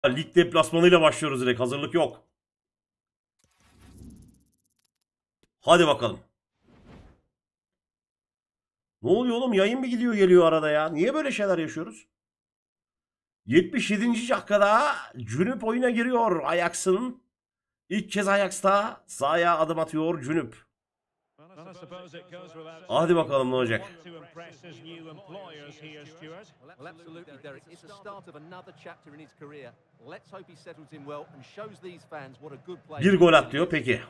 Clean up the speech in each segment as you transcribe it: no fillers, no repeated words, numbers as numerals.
Lig deplasmanıyla başlıyoruz direkt. Hazırlık yok. Hadi bakalım. Ne oluyor oğlum? Yayın mı gidiyor geliyor arada ya? Niye böyle şeyler yaşıyoruz? 77. dakikada Cünüp oyuna giriyor Ajax'ın. İlk kez Ajax'ta sahaya adım atıyor Cünüp. Hadi bakalım ne olacak. Bir gol atıyor peki.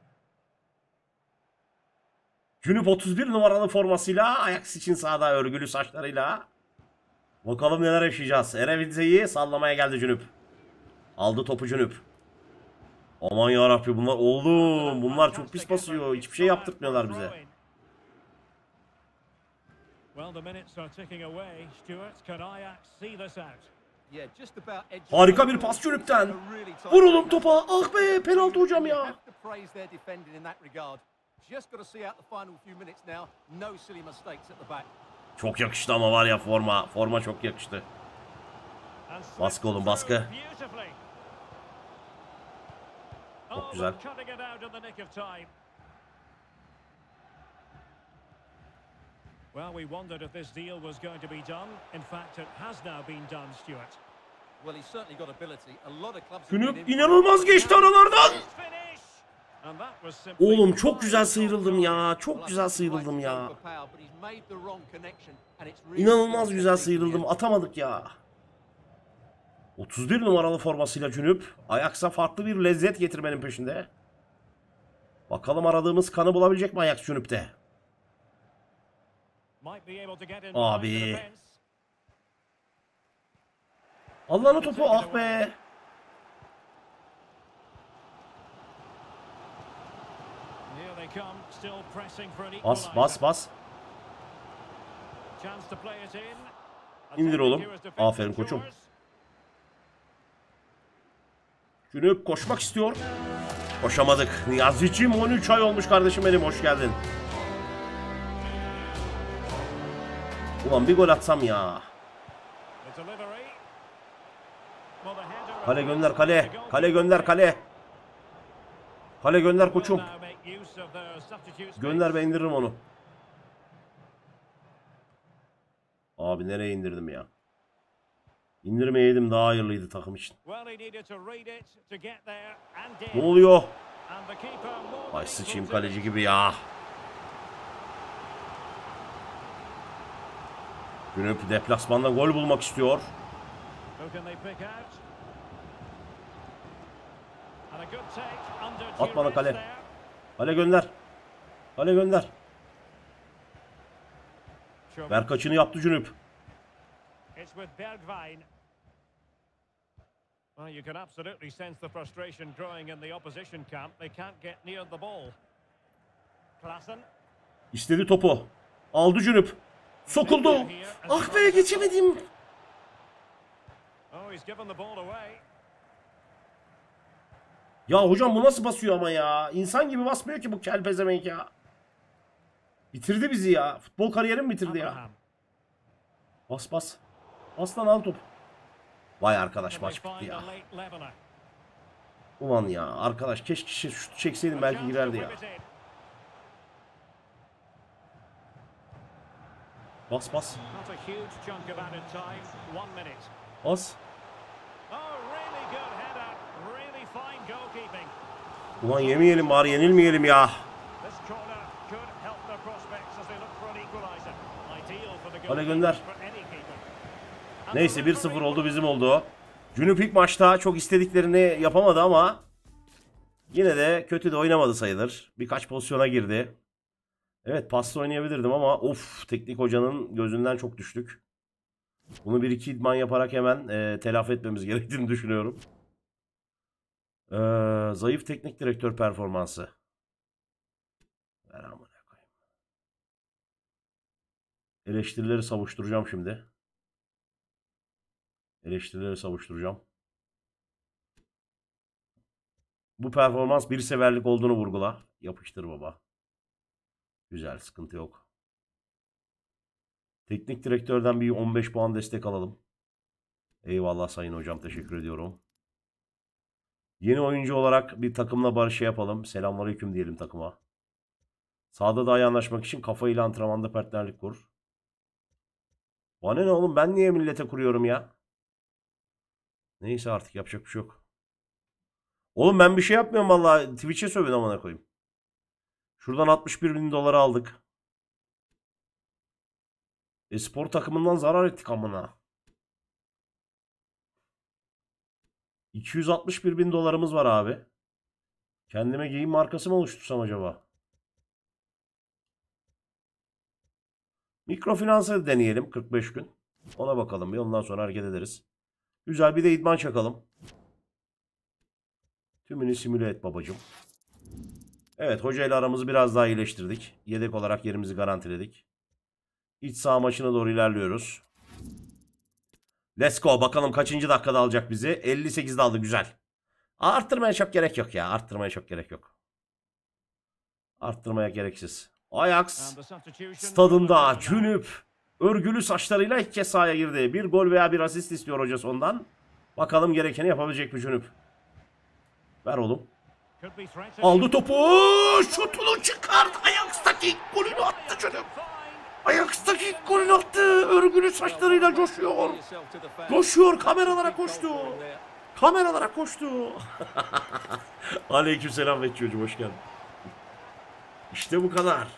Cünüp 31 numaralı formasıyla Ajax için sahada örgülü saçlarıyla. Bakalım neler yaşayacağız. Eredivisie'yi sallamaya geldi Cünüp. Aldı topu Cünüp. Aman yarabbi bunlar oğlum. Bunlar çok pis basıyor. Hiçbir şey yaptırmıyorlar bize. Harika bir pas Cünüp'ten. Vuralım topa. Ah be penaltı hocam ya. Çok yakıştı ama var ya forma. Forma çok yakıştı. Baskı oğlum baskı. Çok güzel. Well, we wondered if this deal was going to be done. In fact, it has now been done, Stuart. Well, he's certainly got ability. A lot of clubs. Cünüp inanılmaz geçti aralardan. Oğlum çok güzel sıyrıldım ya. Çok güzel sıyrıldım ya. İnanılmaz güzel sıyrıldım. Atamadık ya. 31 numaralı formasıyla Cünüp Ajax'a farklı bir lezzet getirmenin peşinde. Bakalım aradığımız kanı bulabilecek mi Ajax Cünüp'te? Abi. Allah'ın topu ah be. Bas bas bas. İndir oğlum. Aferin koçum. Cünüp koşmak istiyor. Koşamadık. Niyaziciğim 13 ay olmuş kardeşim benim. Hoş geldin. Ulan bir gol atsam ya. Kale gönder kale. Kale gönder kale. Kale gönder koçum. Gönder ben indiririm onu. Abi nereye indirdim ya? İndirmeyeydim daha hayırlıydı takım için. Ne oluyor? Ay sıçayım kaleci gibi ya. Cünüp deplasmanda gol bulmak istiyor. At bana kale. Kale gönder. Kale gönder. Ver kaçını yaptı Cünüp. İstedi topu. Aldı Cünüp. Sokuldu. Ah be geçemedim. Ya hocam bu nasıl basıyor ama ya? İnsan gibi basmıyor ki bu kel pezevenk ya. Bitirdi bizi ya. Futbol kariyerimi bitirdi ya. Bas bas. Bas lan al top. Vay arkadaş maç bitti ya. Ulan ya arkadaş keşke şut çekseydim belki girerdi ya. Bas bas. Bas. Ulan yemeyelim bari yenilmeyelim ya. Kale gönder. Neyse 1-0 oldu bizim oldu. Cünüp ilk maçta çok istediklerini yapamadı ama yine de kötü de oynamadı sayılır. Birkaç pozisyona girdi. Evet pasla oynayabilirdim ama of teknik hocanın gözünden çok düştük. Bunu 1-2 idman yaparak hemen telafi etmemiz gerektiğini düşünüyorum. Zayıf teknik direktör performansı. Ver amına koyayım. Eleştirileri savuşturacağım şimdi. Eleştirileri savuşturacağım. Bu performans bir severlik olduğunu vurgula. Yapıştır baba. Güzel sıkıntı yok. Teknik direktörden bir 15 puan destek alalım. Eyvallah sayın hocam teşekkür ediyorum. Yeni oyuncu olarak bir takımla barış yapalım. Selamünaleyküm diyelim takıma. Sahada daha iyi anlaşmak için kafayla antrenmanda partnerlik kur. Bana ne oğlum, ben niye millete kuruyorum ya? Neyse artık yapacak bir şey yok. Oğlum ben bir şey yapmıyorum vallahi. Twitch'e sövün amına koyayım. Şuradan 61 bin doları aldık. Spor takımından zarar ettik amına. 261 bin dolarımız var abi. Kendime giyim markası mı oluştursam acaba? Mikrofinansı deneyelim 45 gün. Ona bakalım bir, ondan sonra hareket ederiz. Güzel bir de idman çakalım. Tümünü simüle et babacım. Evet, hocayla aramızı biraz daha iyileştirdik. Yedek olarak yerimizi garantiledik. İç saha maçına doğru ilerliyoruz. Let's go. Bakalım kaçıncı dakikada alacak bizi. 58'de aldı, güzel. Arttırmaya çok gerek yok ya. Arttırmaya çok gerek yok. Arttırmaya gereksiz. Ajax stadında Cünüp örgülü saçlarıyla ilk kez sahaya girdi. Bir gol veya bir asist istiyor hocası ondan. Bakalım gerekeni yapabilecek mi Cünüp? Ver oğlum. Aldı topu. Şutunu çıkardı. Ajax'taki ilk golünü attı Cünüp. Ajax'taki ilk golünü attı. Örgülü saçlarıyla coşuyor. Coşuyor. Kameralara koştu. Kameralara koştu. Aleykümselam Bekçiocuğum, hoş geldin. İşte bu kadar.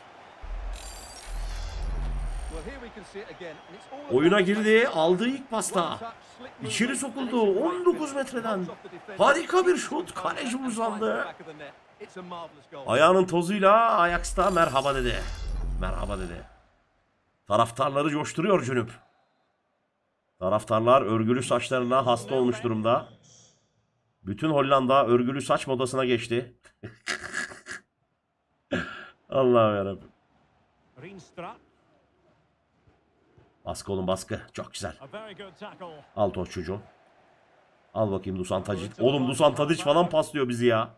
Oyuna girdi. Aldığı ilk pasta. İçeri sokuldu. 19 metreden. Harika bir şut. Kaleci uzandı. Ayağının tozuyla Ajax'ta merhaba dedi. Merhaba dedi. Taraftarları coşturuyor Cünüp. Taraftarlar örgülü saçlarına hasta olmuş durumda. Bütün Hollanda örgülü saç modasına geçti. Allah'ım yarabbim. Baskı oğlum, baskı. Çok güzel. Al toz çocuğum. Al bakayım Dusan Tadic. Oğlum Dusan Tadic falan paslıyor bizi ya.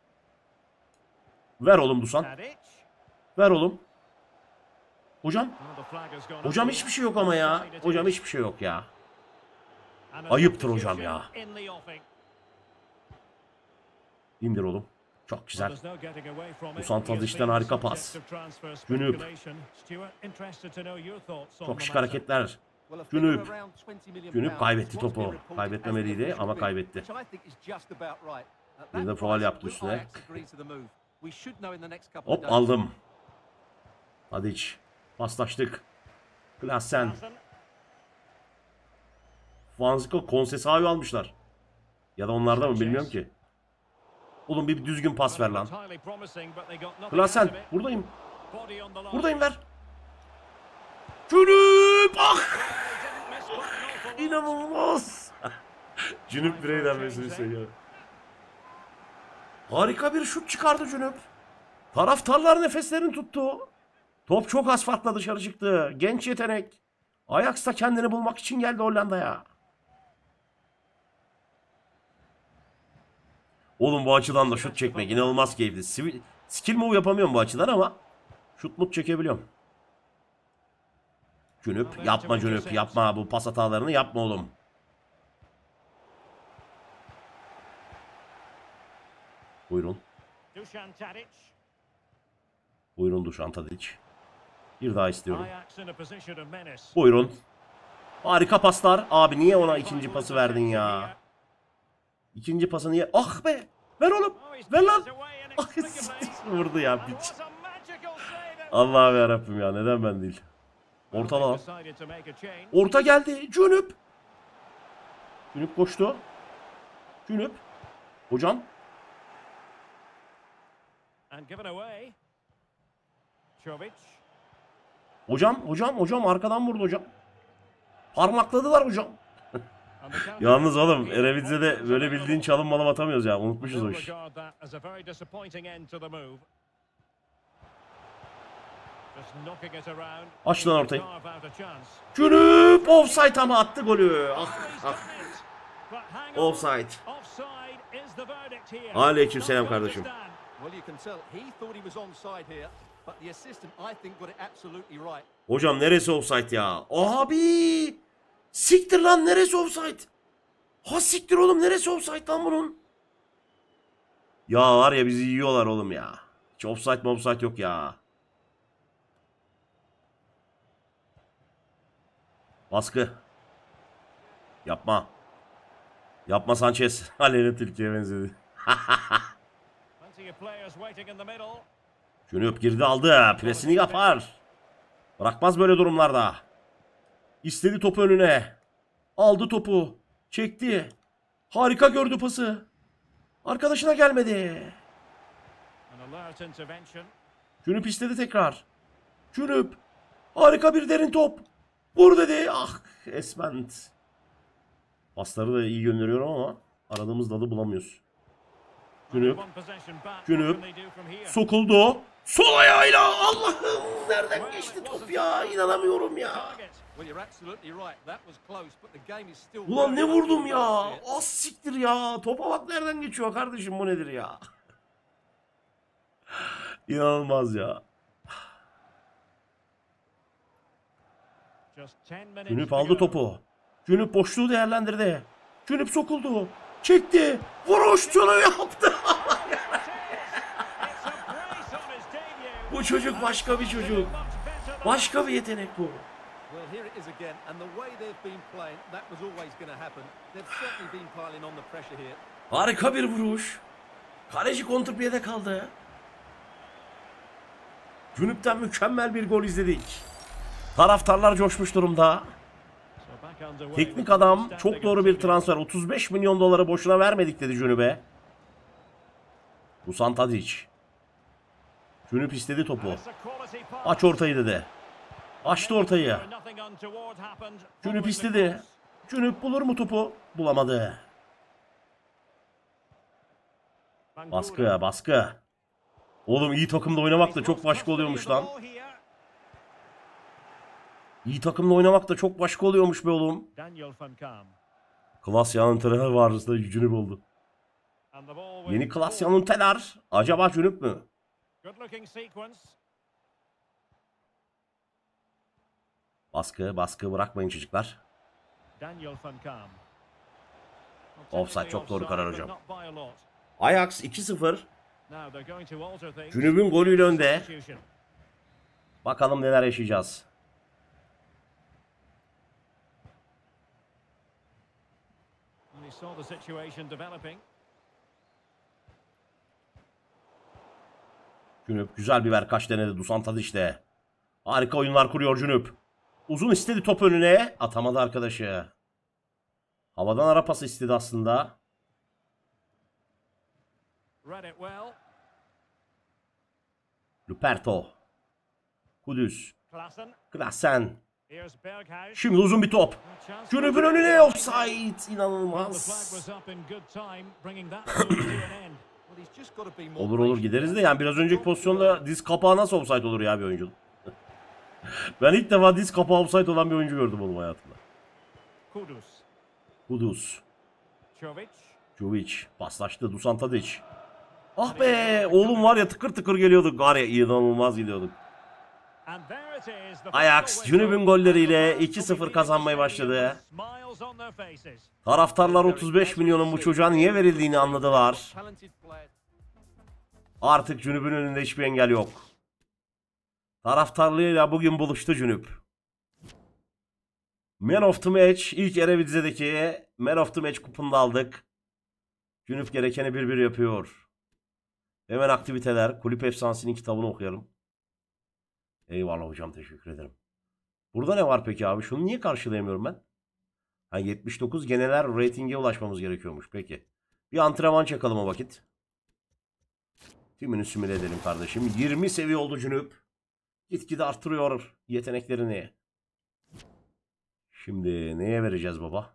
Ver oğlum Dusan. Ver oğlum. Hocam. Hocam hiçbir şey yok ama ya. Hocam hiçbir şey yok ya. Ayıptır hocam ya. İndir oğlum. Çok güzel. Dusan Tadic'ten harika pas. Cünüp. Çok şık hareketler. Cünüp. Cünüp kaybetti topu. Kaybetmemeliydi ama kaybetti. Bir de faul yaptı üstüne. Hop aldım. Tadic. Paslaştık. Klaassen. Vanziko Conceição'yu almışlar. Ya da onlarda mı bilmiyorum ki. Oğlum bir düzgün pas ver lan. Klaassen buradayım. Buradayım, ver. Cünüp! Ah! İnanılmaz. Cünüp birey denmesini seviyor. Harika bir şut çıkardı Cünüp. Taraftarlar nefeslerini tuttu. Top çok az farkla dışarı çıktı. Genç yetenek. Ajax da kendini bulmak için geldi Hollanda'ya. Oğlum bu açıdan da şut çekmek inanılmaz keyifli. Skill move yapamıyorum bu açıdan ama şut mut çekebiliyorum. Cünüp yapma, Cünüp yapma, bu pas hatalarını yapma oğlum. Buyurun. Buyurun Dušan Tadić. Bir daha istiyorum. Buyurun. Harika paslar. Abi niye ona ikinci pası verdin ya? İkinci pası niye? Ah be! Ver oğlum! Ver lan! Ah, vurdu ya piç. Allah'ım yarabbim ya, neden ben değil? Orta lan. Orta geldi. Cünüp. Cünüp koştu. Cünüp. Hocam. Hocam arkadan vurdu hocam. Parmakladılar hocam. Yalnız oğlum Eredivisie'de böyle bildiğin çalım malım atamıyoruz ya. Unutmuşuz o işi. Aç lan ortayı. Cünüp offside ama attı golü. Ah ah. Offside. Aleykümselam kardeşim. Hocam neresi offside ya? Abi! Siktir lan, neresi offside? Ha siktir oğlum, neresi offside lan bunun? Ya var ya bizi yiyorlar oğlum ya. Hiç offside yok ya. Baskı. Yapma. Yapma Sanchez. Aleyna Tilki'ye benzedi. Cünüp girdi aldı. Presini yapar. Bırakmaz böyle durumlarda. İstedi topu önüne. Aldı topu. Çekti. Harika gördü pası. Arkadaşına gelmedi. Cünüp istedi tekrar. Cünüp. Harika bir derin top. Vur dedi. Ah Esment. Pasları da iyi gönderiyorum ama aradığımız dalı bulamıyoruz. Cünüp. Cünüp. Sokuldu. Sol ayağıyla. Allah'ım nereden geçti top ya. İnanamıyorum ya. Ulan ne vurdum ya. Az siktir ya. Topa bak nereden geçiyor kardeşim, bu nedir ya. İnanılmaz ya. Cünüp aldı topu. Cünüp boşluğu değerlendirdi. Cünüp sokuldu. Çekti. Vuruş şunu yaptı. Bu çocuk başka bir çocuk. Başka bir yetenek bu. Harika bir vuruş. Kaleci kontrpiyede kaldı. Cünüp'ten mükemmel bir gol izledik. Taraftarlar coşmuş durumda. Teknik adam çok doğru bir transfer. 35 milyon doları boşuna vermedik dedi Cünüp'e. Dusan Tadic. Cünüp istedi topu. Aç ortayı dedi. Açtı ortayı. Cünüp istedi. Cünüp bulur mu topu? Bulamadı. Baskı, baskı. Oğlum iyi takımda oynamak da çok başka oluyormuş lan. İyi takımda oynamak da çok başka oluyormuş be oğlum. Klasyan'ın teler vardı da Cünüp oldu. Yeni Klasyan'ın teler. Acaba Cünüp mü? Baskı, baskı bırakmayın çocuklar. Offside, çok doğru karar hocam. Ajax 2-0. Cünüp'ün golüyle önde. Bakalım neler yaşayacağız. Cünüp güzel bir verkaç denedi Dusan Tadic'le. Harika oyunlar kuruyor Cünüp. Uzun istedi top önüne. Atamadı arkadaşı. Havadan ara pası istedi aslında. Luperto. Kudüs. Klaassen. Şimdi uzun bir top. Cünüp'ün önüne offside. İnanılmaz. Olur olur gideriz de yani biraz önceki pozisyonda diz kapağı nasıl offside olur ya bir oyuncunun? Ben ilk defa diz kapağı offside olan bir oyuncu gördüm oğlum hayatımda. Kudüs. Jovic. Paslaştı Dusan Tadic. Ah be oğlum var ya tıkır tıkır geliyorduk. Var ya inanılmaz gidiyorduk. Ajax Cünüp'ün golleriyle 2-0 kazanmaya başladı. Taraftarlar 35 milyonun bu çocuğa niye verildiğini anladılar. Artık Cünüp'ün önünde hiçbir engel yok. Taraftarlığıyla bugün buluştu Cünüp. Man of the Match ilk Eredivisie'deki Man of the Match kupunu da aldık. Cünüp gerekeni 1-1 yapıyor. Hemen aktiviteler. Kulüp Efsanesi'nin kitabını okuyalım. Eyvallah hocam, teşekkür ederim. Burada ne var peki abi? Şunu niye karşılayamıyorum ben? Ha, 79 genel ratinge ulaşmamız gerekiyormuş. Peki. Bir antrenman çakalım o vakit. Tümünü simüle edelim kardeşim. 20 seviye oldu Cünüp. Gitgide arttırıyor yeteneklerini. Şimdi neye vereceğiz baba?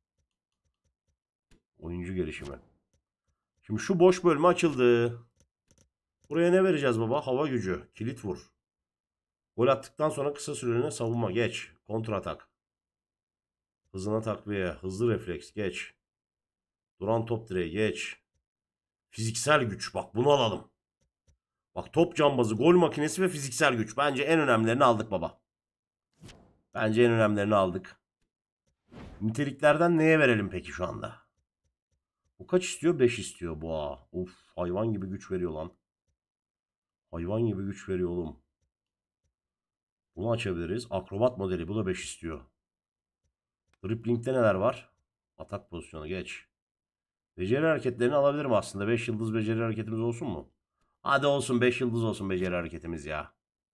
Oyuncu gelişimi. Şimdi şu boş bölme açıldı. Buraya ne vereceğiz baba? Hava gücü. Kilit vur. Gol attıktan sonra kısa süreliğine savunma. Geç. Kontra atak. Hızına takviye. Hızlı refleks. Geç. Duran top direği. Geç. Fiziksel güç. Bak bunu alalım. Bak top cambazı, gol makinesi ve fiziksel güç. Bence en önemlilerini aldık baba. Bence en önemlilerini aldık. Niteliklerden neye verelim peki şu anda? Bu kaç istiyor? 5 istiyor. Boğa. Of, hayvan gibi güç veriyor lan. Hayvan gibi güç veriyor oğlum. Bunu açabiliriz. Akrobat modeli. Bu da 5 istiyor. Dribbling'de neler var? Atak pozisyonu geç. Beceri hareketlerini alabilirim aslında. 5 yıldız beceri hareketimiz olsun mu? Hadi olsun, 5 yıldız olsun beceri hareketimiz ya.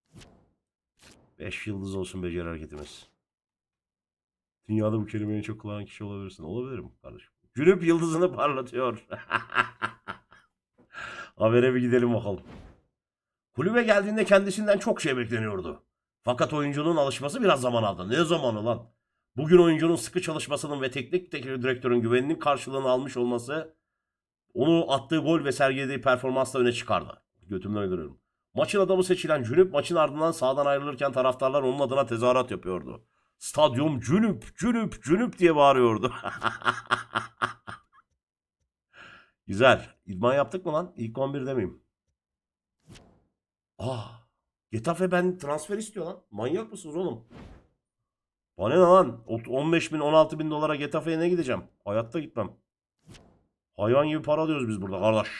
5 yıldız olsun beceri hareketimiz. Dünyada bu kelimeyi en çok kullanan kişi olabilirsin. Olabilirim kardeşim. Cünüp yıldızını parlatıyor. Habere bir gidelim bakalım. Kulübe geldiğinde kendisinden çok şey bekleniyordu. Fakat oyuncunun alışması biraz zaman aldı. Ne zamanı lan? Bugün oyuncunun sıkı çalışmasının ve teknik direktörün güveninin karşılığını almış olması onu attığı gol ve sergilediği performansla öne çıkardı. Götümden öldürüyorum. Maçın adamı seçilen Cünüp maçın ardından sahadan ayrılırken taraftarlar onun adına tezahürat yapıyordu. Stadyum Cünüp, Cünüp, Cünüp diye bağırıyordu. Güzel. İdman yaptık mı lan? İlk 11'de miyim? Getafe ben transfer istiyor lan. Manyak mısınız oğlum? Bana ne lan? 15 bin 16 bin dolara Getafe'ye ne gideceğim? Hayatta gitmem. Hayvan gibi para alıyoruz biz burada kardeş.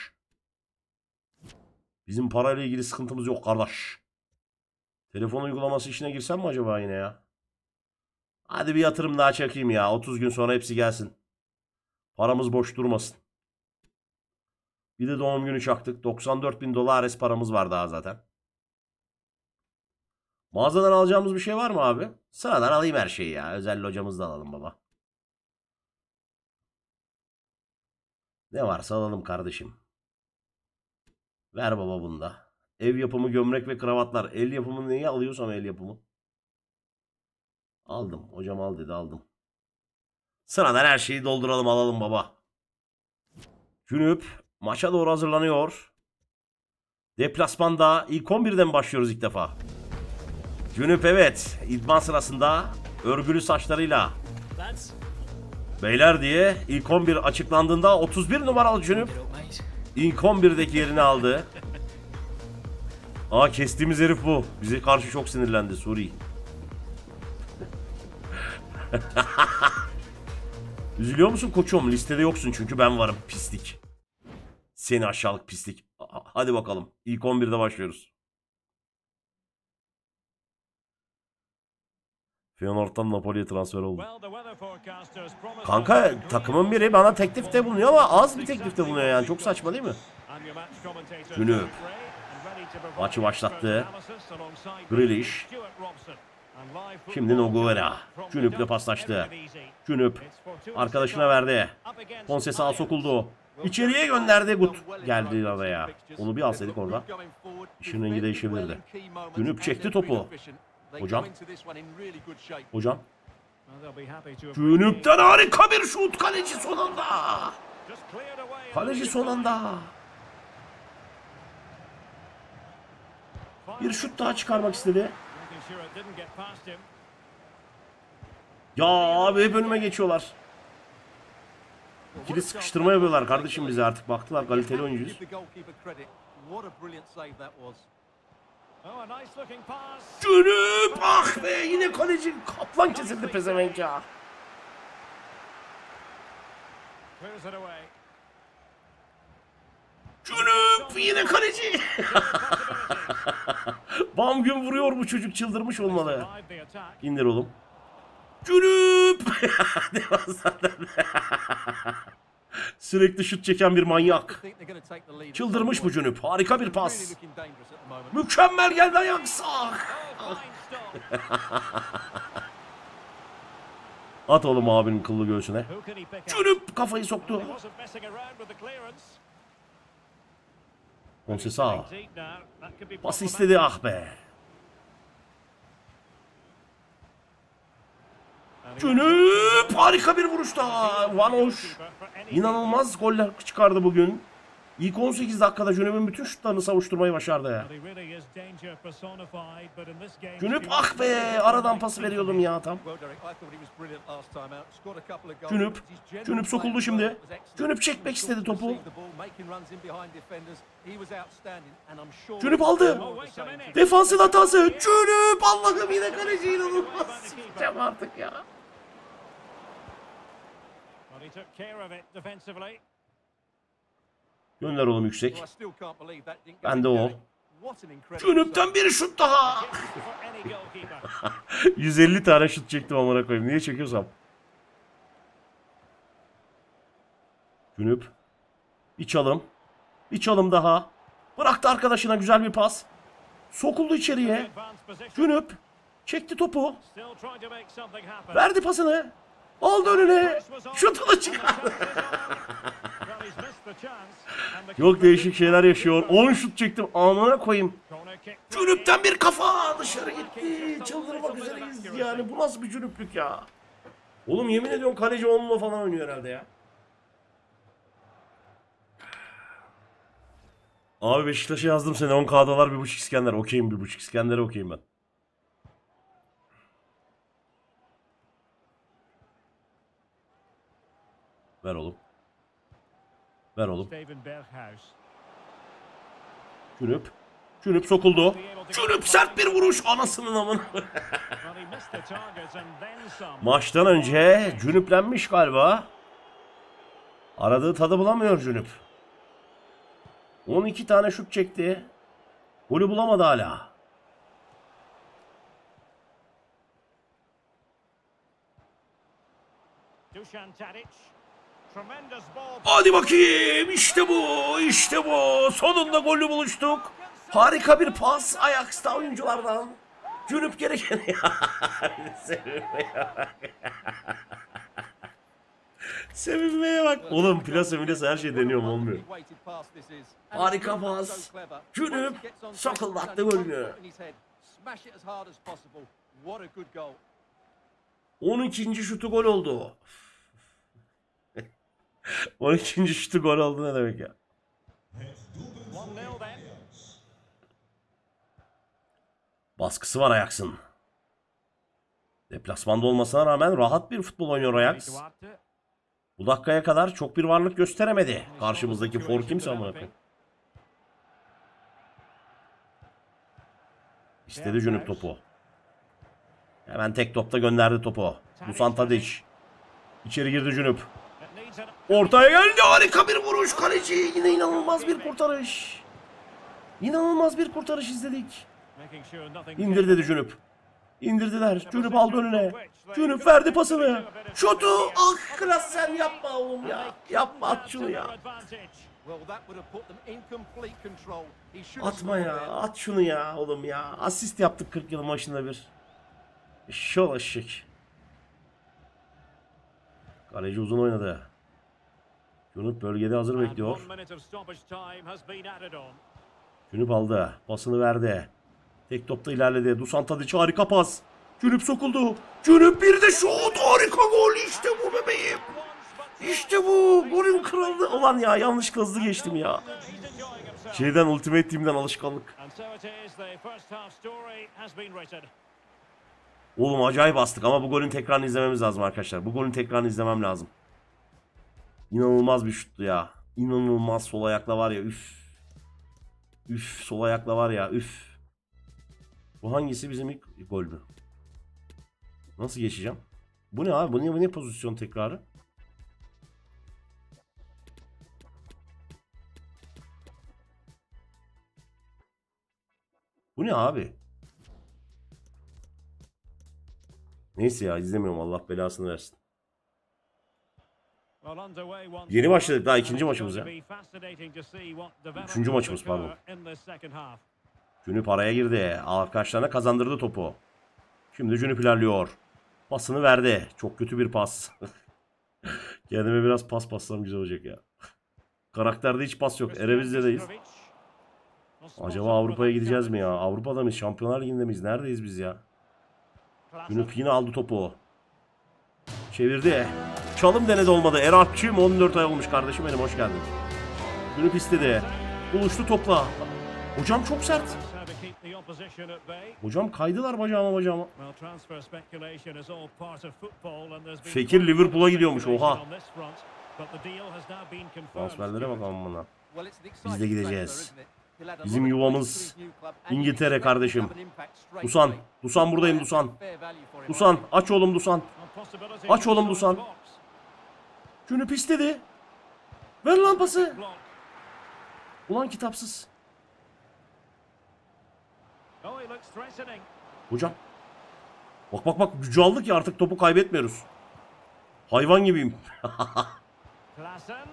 Bizim parayla ilgili sıkıntımız yok kardeş. Telefon uygulaması işine girsem mi acaba yine ya? Hadi bir yatırım daha çekeyim ya. 30 gün sonra hepsi gelsin. Paramız boş durmasın. Bir de doğum günü çaktık. 94 bin dolar paramız var daha zaten. Mağazadan alacağımız bir şey var mı abi? Sıradan alayım her şeyi ya. Özel locamızda alalım baba. Ne varsa alalım kardeşim. Ver baba bunda. Ev yapımı gömlek ve kravatlar. El yapımı neyi alıyorsam el yapımı. Aldım. Hocam al dedi, aldım. Sıradan her şeyi dolduralım alalım baba. Cünüp maça doğru hazırlanıyor. Deplasmanda ilk 11'den başlıyoruz ilk defa. Cünüp evet. İdman sırasında örgülü saçlarıyla beyler diye ilk 11 açıklandığında 31 numaralı Cünüp ilk 11'deki yerini aldı. Kestiğimiz herif bu. Bize karşı çok sinirlendi Suri. Üzülüyor musun koçum? Listede yoksun çünkü ben varım pislik. Seni aşağılık pislik. Hadi bakalım. İlk 11'de başlıyoruz. Feyenoord'dan Napoli'ye transfer oldu. Kanka takımın biri bana teklifte bulunuyor ama az bir teklifte bulunuyor yani. Çok saçma değil mi? Cünüp. Maçı başlattı. Grealish. Şimdi Nogueira. Cünüp'le paslaştı. Cünüp arkadaşına verdi. Ponce sağa sokuldu. İçeriye gönderdi. Gut geldi araya. Onu bir alsaydık orada İşin rengi değişebilirdi. Cünüp çekti topu. Hocam. Hocam. Cünüp'ten harika bir şut. Kaleci son anda. Kaleci son anda. Bir şut daha çıkarmak istedi. Ya abi hep önüme geçiyorlar. İkili sıkıştırma yapıyorlar kardeşim bize artık. Baktılar kaliteli oyuncuyuz. Cünüp ah be yine kaleci kaplan kesildi pezevenk ya. Cünüp yine kaleci. Bam gün vuruyor bu çocuk, çıldırmış olmalı. İndir oğlum. Cünüp. Sürekli şut çeken bir manyak. Çıldırmış bu Cünüp. Harika bir pas. Mükemmel geldi ayak sağ. At oğlum abinin kıllı göğsüne. Cünüp kafayı soktu. Ponce sağ. Pas istedi ah be. Cünüp harika bir vuruşta. Vanoş. İnanılmaz goller çıkardı bugün. İlk 18 dakikada Cünüp'ün bütün şutlarını savuşturmayı başardı ya. Cünüp ah be aradan pası veriyordum ya tam. Cünüp sokuldu şimdi. Cünüp çekmek istedi topu. Cünüp aldı. Defansın hatası. Cünüp Allah'ım yine kaleci inanılmaz. Sikeceğim artık ya. Gönder oğlum yüksek. Ben de o. Cünüp'ten bir şut daha. 150 tane şut çektim amına koyayım. Niye çekiyorsam. Cünüp. Bir çalım. Bir çalım daha. Bıraktı arkadaşına güzel bir pas. Sokuldu içeriye. Cünüp. Çekti topu. Verdi pasını. Aldı önüne. Şutunu çıkardı. Yok değişik şeyler yaşıyor. 10 şut çektim. Amına koyayım. Cünüp'ten bir kafa dışarı gitti. Çıldırmak üzereyiz yani. Bu nasıl bir cünüplük ya? Oğlum yemin ediyorum kaleci onunla falan oynuyor herhalde ya. Abi Beşiktaş'a yazdım seni 10K'dalar 1.5 İskender. Okeyim 1.5 İskender'e okeyim ben. Ver oğlum. Ver oğlum. Cünüp. Cünüp sokuldu. Cünüp sert bir vuruş. Anasının amına. Maçtan önce cünüplenmiş galiba. Aradığı tadı bulamıyor Cünüp. 12 tane şut çekti. Golü bulamadı hala. Hadi bakayım. İşte bu. İşte bu. Sonunda golü buluştuk. Harika bir pas Ajax'ta oyunculardan. Cünüp gereken ya. Sevinmeye bak. Oğlum plase her şey deniyorum olmuyor. Harika pas. Cünüp sokuldattı golünü. 12. şutu gol oldu. 12. şutu gol oldu ne demek ya? Baskısı var Ajax'ın. Deplasmanda olmasına rağmen rahat bir futbol oynuyor Ajax. Bu dakikaya kadar çok bir varlık gösteremedi. Karşımızdaki for kimse amına koyayım. İstedi Cünüp topu. Hemen tek topta gönderdi topu. Dušan Tadić. İçeri girdi Cünüp. Ortaya geldi. Harika bir vuruş. Kaleci yine inanılmaz bir kurtarış. İnanılmaz bir kurtarış izledik. İndir dedi Cünüp. İndirdiler. Cünüp aldı önüne. Cünüp verdi pasını. Şutu. Ah klas sen yapma oğlum ya. Yapma at şunu ya. Atma ya. At şunu ya oğlum ya. Asist yaptık 40 yılın başında bir. Şol eşek. Kaleci uzun oynadı. Cünüp bölgede hazır bekliyor. Cünüp aldı. Pasını verdi. Tek topta ilerledi. Dušan Tadić harika pas. Cünüp sokuldu. Cünüp bir de şut. Harika gol. İşte bu bebeğim. İşte bu. Golün kralı. Ulan ya yanlış hızlı geçtim ya. Şeyden Ultimate Team'den alışkanlık. Oğlum acayip bastık ama bu golün tekrarını izlememiz lazım arkadaşlar. Bu golün tekrarını izlemem lazım. İnanılmaz bir şuttu ya. İnanılmaz sol ayakla var ya üf. Üf sol ayakla var ya üf. Bu hangisi bizim ilk goldü? Nasıl geçeceğim? Bu ne abi? Bu ne pozisyon tekrarı? Bu ne abi? Neyse ya izlemiyorum Allah belasını versin. Yeni başladık daha ikinci maçımız ya. Üçüncü maçımız pardon. Cünüp araya girdi. Arkadaşlarına kazandırdı topu. Şimdi Cünüp ilerliyor. Pasını verdi. Çok kötü bir pas. Kendime biraz pas passam güzel olacak ya. Karakterde hiç pas yok. Ereviz'deyiz. Acaba Avrupa'ya gideceğiz mi ya? Avrupa'da mıyız? Şampiyonlar Ligi'nde miyiz? Neredeyiz biz ya? Cünüp yine aldı topu. Çevirdi. Çalım denedi olmadı. Erartçıyım 14 ay olmuş kardeşim benim hoş geldin. Cünüp istedi. Buluştu topla. Hocam çok sert. Hocam kaydılar bacağıma. Fekir Liverpool'a gidiyormuş oha. Transferlere bakalım buna. Biz de gideceğiz. Bizim yuvamız İngiltere kardeşim. Dušan buradayım Dušan. Dušan aç oğlum Dušan. Aç oğlum Dušan. Cünüp istedi. Ver lan pası. Ulan kitapsız. Oh, he looks threatening. Hocam. Bak bak bak, gücü aldık ya, artık topu kaybetmiyoruz. Hayvan gibiyim. Klassen.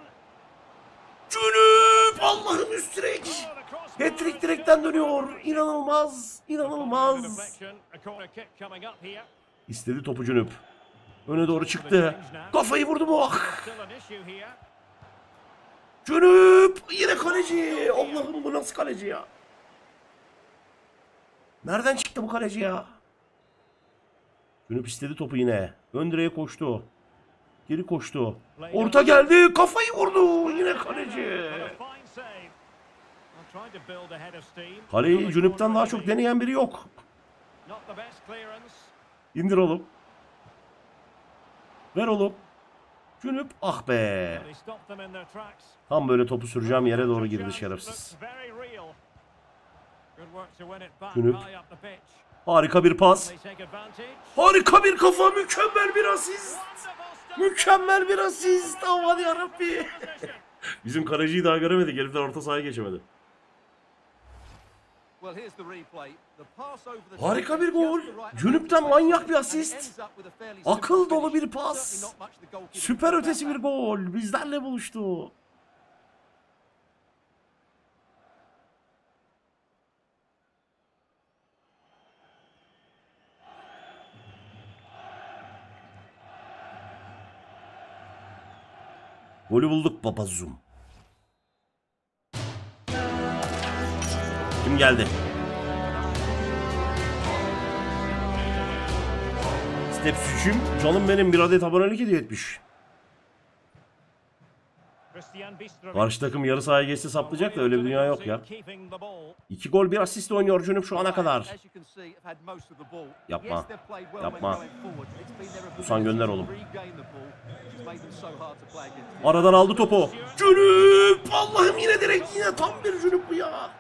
Cünüp! Allah'ım, üst direk. Hat-trick direkten dönüyor. İnanılmaz. İnanılmaz. İstedi topu Cünüp. Öne doğru çıktı. Kafayı vurdu mu? Ah. Cünüp! Yine kaleci. Allah'ım, bu nasıl kaleci ya? Nereden çıktı bu kaleci ya? Cünüp istedi topu yine. Ön direğe koştu. Geri koştu. Orta geldi. Kafayı vurdu. Yine kaleci. Kaleyi Cünüp'ten daha çok deneyen biri yok. İndir oğlum. Ver oğlum. Cünüp, ah be. Tam böyle topu süreceğim yere doğru girdi şerefsiz. Cünüp. Harika bir pas. Harika bir kafa. Mükemmel bir asist. Mükemmel bir asist. Aman yarabbi. Bizim kaleciyi daha göremedik. Herifler orta sahaya geçemedi. Harika bir gol. Cünüp'ten manyak bir asist. Akıl dolu bir pas. Süper ötesi bir gol. Bizlerle buluştu. Golü bulduk babazum. Kim geldi? Stepsüçüm, canım benim, bir adet abonelik hediye etmiş. Karşı takım yarı sahaya geçse saplayacak da öyle bir dünya yok ya. 2 gol 1 asist oynuyor Cünüp şu ana kadar. Yapma. Yapma. Usan gönder oğlum. Aradan aldı topu. Cünüp! Allah'ım, yine direkt, yine tam bir Cünüp bu ya.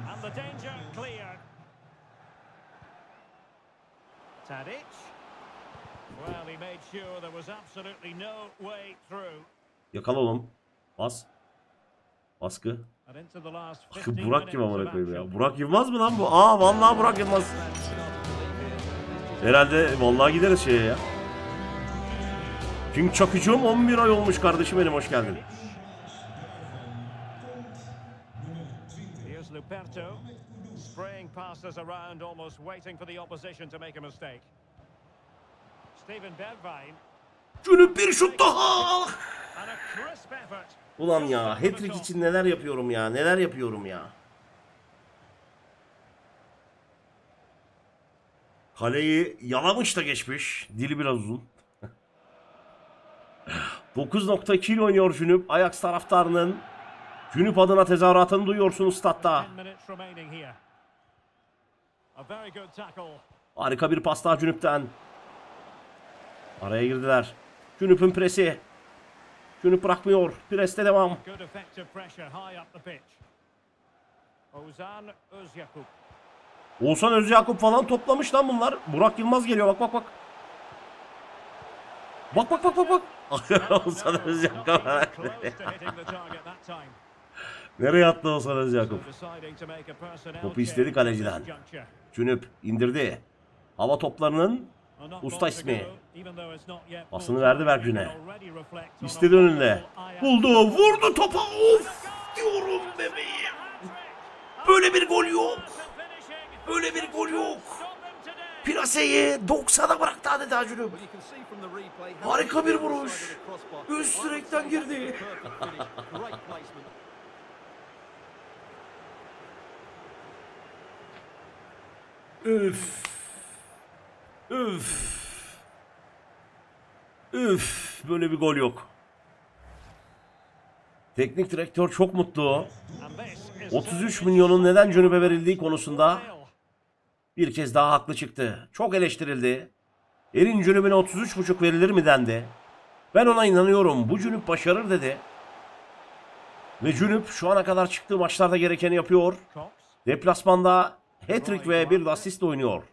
Yakala oğlum. Bas. Baskı. Burak kim amına koyayım ya? Burak Yılmaz mı lan bu? Aa, vallahi Burak Yılmaz. Herhalde vallahi gideriz şeye ya. King Çakıcığım 11 ay olmuş kardeşim benim, hoş geldin. Cünüp bir şut daha. Ulan ya, hat-trick için neler yapıyorum ya, neler yapıyorum ya. Kaleyi yalamış da geçmiş. Dili biraz uzun. 9.2 oynuyor Cünüp. Ajax taraftarının Cünüp adına tezahüratını duyuyorsunuz statta. Harika bir pas daha Cünüp'ten. Araya girdiler. Cünüp'ün presi. Cünüp bırakmıyor. Preste devam. Oğuzhan Özyakup falan toplamış lan bunlar. Burak Yılmaz geliyor, bak bak bak. Bak bak bak bak bak. Oğuzhan Özyakup. Nereye attı Oğuzhan Özyakup? Topu istedi kaleciden. Cünüp indirdi. Hava toplarının usta ismi. Pasını verdi Bergün'e. İstedi önünde. Buldu. Vurdu topa. Of diyorum bebeğim. Böyle bir gol yok. Böyle bir gol yok. Plaseyi 90'a bıraktı adeta Cünüp. Harika bir vuruş. Üst direkten girdi. Üf. Üf. Üf. Böyle bir gol yok. Teknik direktör çok mutlu. 33 milyonun neden Cünüp'e verildiği konusunda bir kez daha haklı çıktı. Çok eleştirildi. Erin Cünüp'üne 33,5 verilir mi dendi. Ben ona inanıyorum. Bu Cünüp başarır dedi. Ve Cünüp şu ana kadar çıktığı maçlarda gerekeni yapıyor. Deplasmanda hat-trick ve bir asist oynuyor.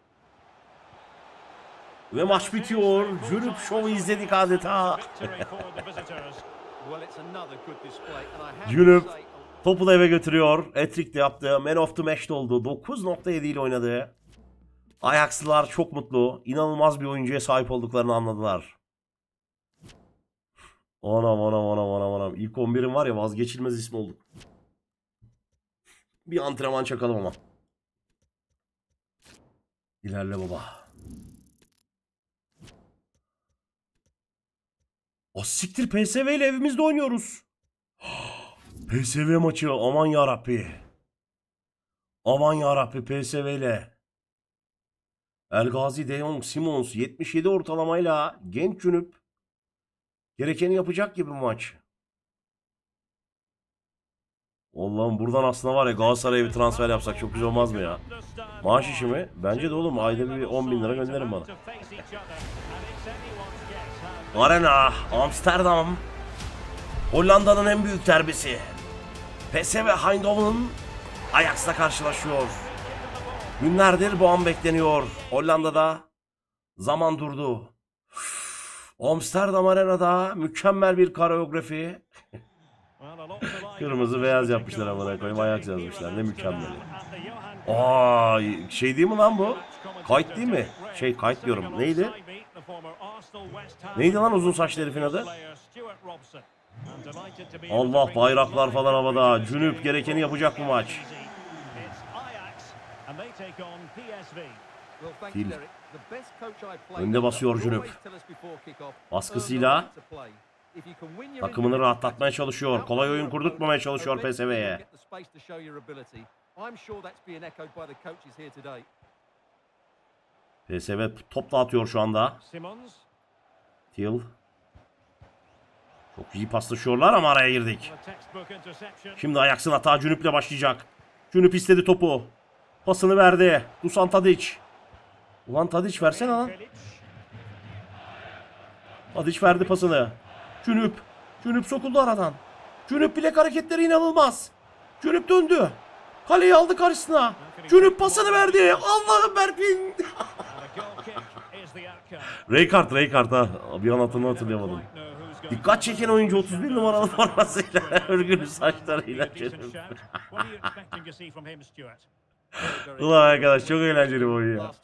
Ve maç bitiyor. Cünüp şovu izledik adeta. Cünüp Topu da eve götürüyor. Hat-trick de yaptı. Man of the match de oldu. 9.7 ile oynadı. Ajaxlılar çok mutlu. İnanılmaz bir oyuncuya sahip olduklarını anladılar. Anam. İlk 11'in var ya vazgeçilmez ismi olduk. Bir antrenman çakalım ama. İlerle baba. O siktir, PSV ile evimizde oynuyoruz. PSV maçı, aman yarabbi. Aman yarabbi, PSV ile. El Ghazi, De Jong, Simons 77 ortalamayla genç Cünüp gerekeni yapacak gibi maç. Allah'ım, buradan aslında var ya Galatasaray'a bir transfer yapsak çok güzel olmaz mı ya? Maaş işi mi? Bence de oğlum, ayda bir 10 bin lira gönderin bana. Arena, Amsterdam. Hollanda'nın en büyük derbisi. PSV Eindhoven Ajax'la karşılaşıyor. Günlerdir bu an bekleniyor. Hollanda'da zaman durdu. Amsterdam Arena'da mükemmel bir koreografi. Kırmızı beyaz yapmışlar, amına koyayım, Ajax yazmışlar. Ne mükemmel. Aa, şey değil mi lan bu? Kayıt değil mi? Kayıt diyorum. Neydi? Neydi lan uzun saçlı herifin adı? Allah, bayraklar falan havada. Cünüp gerekeni yapacak bu maç. Fil. Önde basıyor Cünüp. Baskısıyla takımını rahatlatmaya çalışıyor. Kolay oyun kurdurtmamaya çalışıyor PSV'ye. PSV top dağıtıyor şu anda. Til. Çok iyi paslaşıyorlar ama araya girdik. Şimdi Ajax'ın hata Cünüp'le başlayacak. Cünüp istedi topu. Pasını verdi. Dusan Tadic. Ulan Tadic versene lan. Tadic verdi pasını. Cünüp sokuldu aradan. Cünüp bilek hareketleri inanılmaz. Cünüp döndü. Kaleyi aldı karşısına. Cünüp pasını verdi. Allah'ım Berpin. Rijkaard ha. Bir an hatırlayamadım. Dikkat çeken oyuncu 31 numaralı formasıyla, örgülü saçlarıyla. Ulan arkadaş, çok eğlenceli bu oyun ya.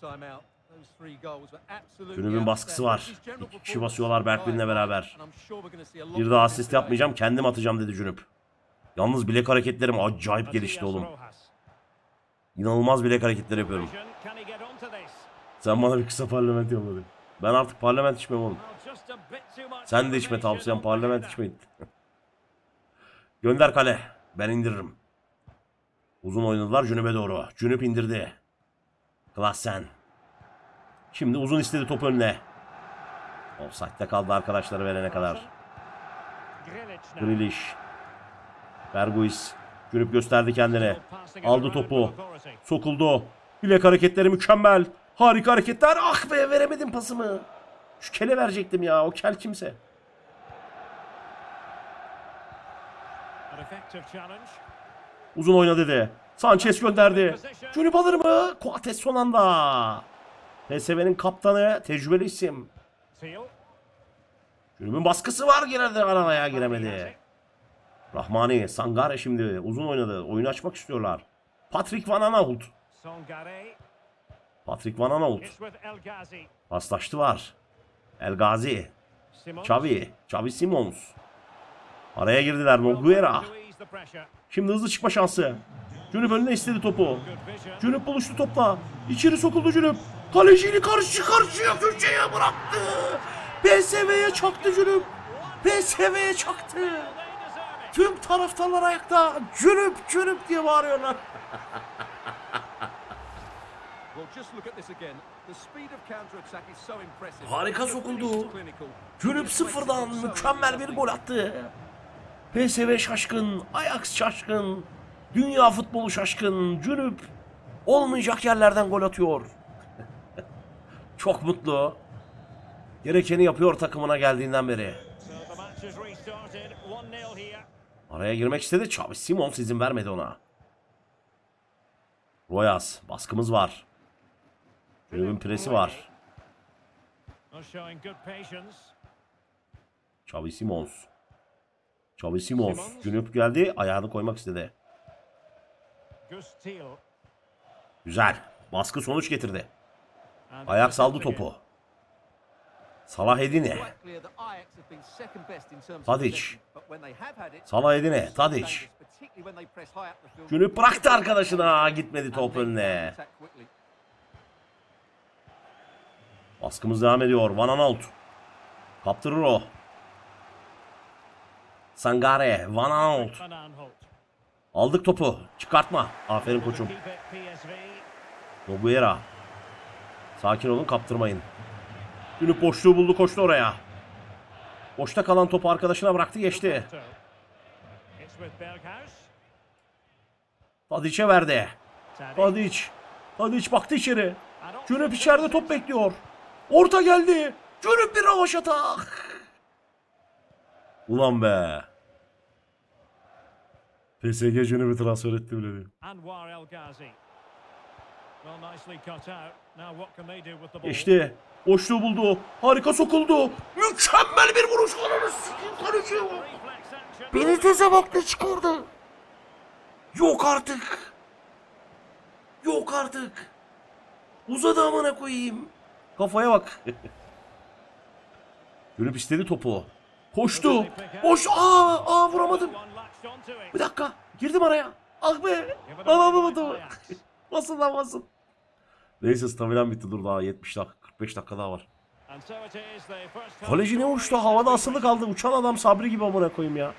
Cünüp'ün baskısı var. 2 kişi basıyorlar Berklin'le beraber. Bir daha asist yapmayacağım, kendim atacağım dedi Cünüp. Yalnız bilek hareketlerim acayip gelişti oğlum. İnanılmaz bilek hareketleri yapıyorum. Sen bana bir kısa parlament yolladın. Ben artık parlament içmiyorum oğlum. Sen de içme, tavsiyem parlament içmeyin. Gönder kale. Ben indiririm. Uzun oynadılar Cünüp'e doğru. Cünüp indirdi. Klaassen. Şimdi uzun istedi top önüne. Offside'de kaldı arkadaşları verene kadar. Grealish. Berguis. Cünüp gösterdi kendini. Aldı topu. Sokuldu. Bilek hareketleri mükemmel. Harika hareketler. Ah be, veremedim pasımı. Şu kele verecektim ya. O kel kimse. Uzun oyna dedi. Sanchez gönderdi. Cünüp alır mı? Coates son anda. PSV'nin kaptanı, tecrübeli isim. Cünüp'ün baskısı var, yine de araya giremedi. Rahmani, Sangare şimdi uzun oynadı. Oyunu açmak istiyorlar. Patrick Van Aanholt. Paslaştı var. El Ghazi. Xavi Simons. Araya girdiler. Nogueira. Şimdi hızlı çıkma şansı. Cünüp önüne istedi topu. Cünüp buluştu topla. İçeri sokuldu Cünüp. Kaleciyle karşı karşıya köşeye bıraktı. PSV'ye çaktı Cünüp. PSV'ye çaktı. Tüm taraftarlar ayakta. Cünüp diye bağırıyorlar. Harika sokuldu. Cünüp sıfırdan mükemmel bir gol attı. PSV şaşkın, Ajax şaşkın, dünya futbolu şaşkın. Cünüp olmayacak yerlerden gol atıyor. Çok mutlu. Gerekeni yapıyor takımına geldiğinden beri. Araya girmek istedi. Xavi Simons izin vermedi ona. Royas, baskımız var. Cünüp'ün presi var. Xavi Xavi Simons. Cünüp geldi. Ayağını koymak istedi. Güzel. Baskı sonuç getirdi. Ayak saldı topu. Salah Edine. Tadic. Salah Edine. Tadic. Cünüp bıraktı arkadaşına. Gitmedi top önüne. Baskımız devam ediyor. Van Aanholt. Kaptırır o. Sangare. Van Aanholt. Aldık topu. Çıkartma. Aferin koçum. Nogueira. Sakin olun, kaptırmayın. Cünüp boşluğu buldu, koştu oraya. Boşta kalan topu arkadaşına bıraktı, geçti. Tadic'e verdi. Tadic baktı içeri. Cünüp içeride top bekliyor. Orta geldi. Cünüp bir ravaşata. Ulan be. PSG Cünüp'ü transfer etti bile diyor. Geçti. Boşluğu buldu. Harika sokuldu. Mükemmel bir vuruş. Kaleci. Benitez'e bak ne çıkardı. Yok artık. Yok artık. Uzadı amına koyayım. Kafaya bak. Cünüp istedi topu. Koştu. Boş. Vuramadım. Bir dakika. Girdim araya. Ah be. Alamadım. Basın lan basın. Neyse staminam bitti, dur daha 70 dakika 45 dakika daha var. Kaleci ne uçtu, havada asılı kaldı, uçan adam Sabri gibi amına koyayım ya.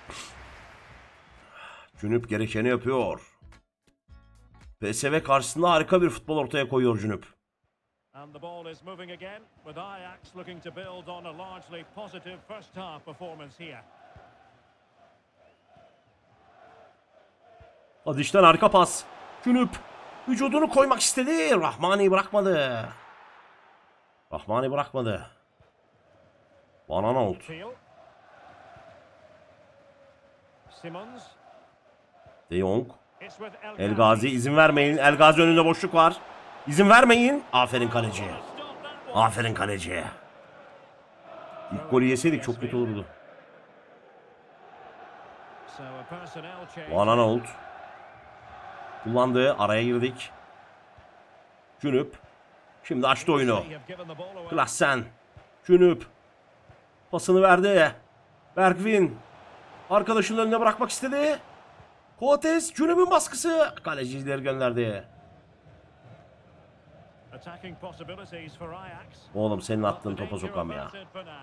Cünüp gerekeni yapıyor. PSV karşısında harika bir futbol ortaya koyuyor Cünüp. Tadic'ten harika pas. Cünüp vücudunu koymak istedi. Rahmani bırakmadı. Van Aanholt. De Jong. El Ghazi, izin vermeyin. El Ghazi önünde boşluk var. İzin vermeyin. Aferin kaleciye. İlk golü yeseydik çok kötü olurdu. Van Aanholt. Kullandı. Araya girdik. Cünüp. Şimdi açtı oyunu. Klaassen. Cünüp. Pasını verdi. Bergwijn. Arkadaşının önüne bırakmak istedi. Coates. Cünüp'ün baskısı. Kalecileri gönderdi. Oğlum senin attığın topa sokam ya.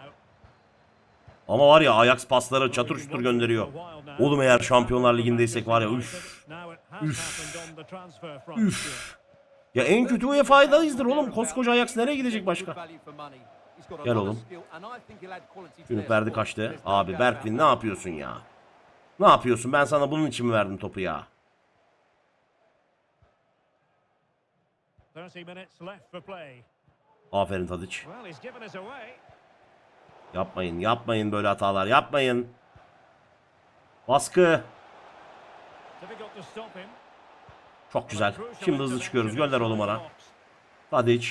Ama var ya, Ajax pasları çatır çutur gönderiyor. Oğlum eğer Şampiyonlar Ligi'ndeysek var ya, üf. Ya en kötü UEFA'dayızdır oğlum. Koskoca Ajax nereye gidecek başka? Gel oğlum. Cünüp verdi, kaçtı. Abi Bergwijn ne yapıyorsun ya? Ne yapıyorsun? Ben sana bunun için mi verdim topu ya? Aferin Tadic. Yapmayın böyle hatalar. Yapmayın. Baskı. Çok güzel. Şimdi hızlı çıkıyoruz. Gönder oğlum bana. Tadic.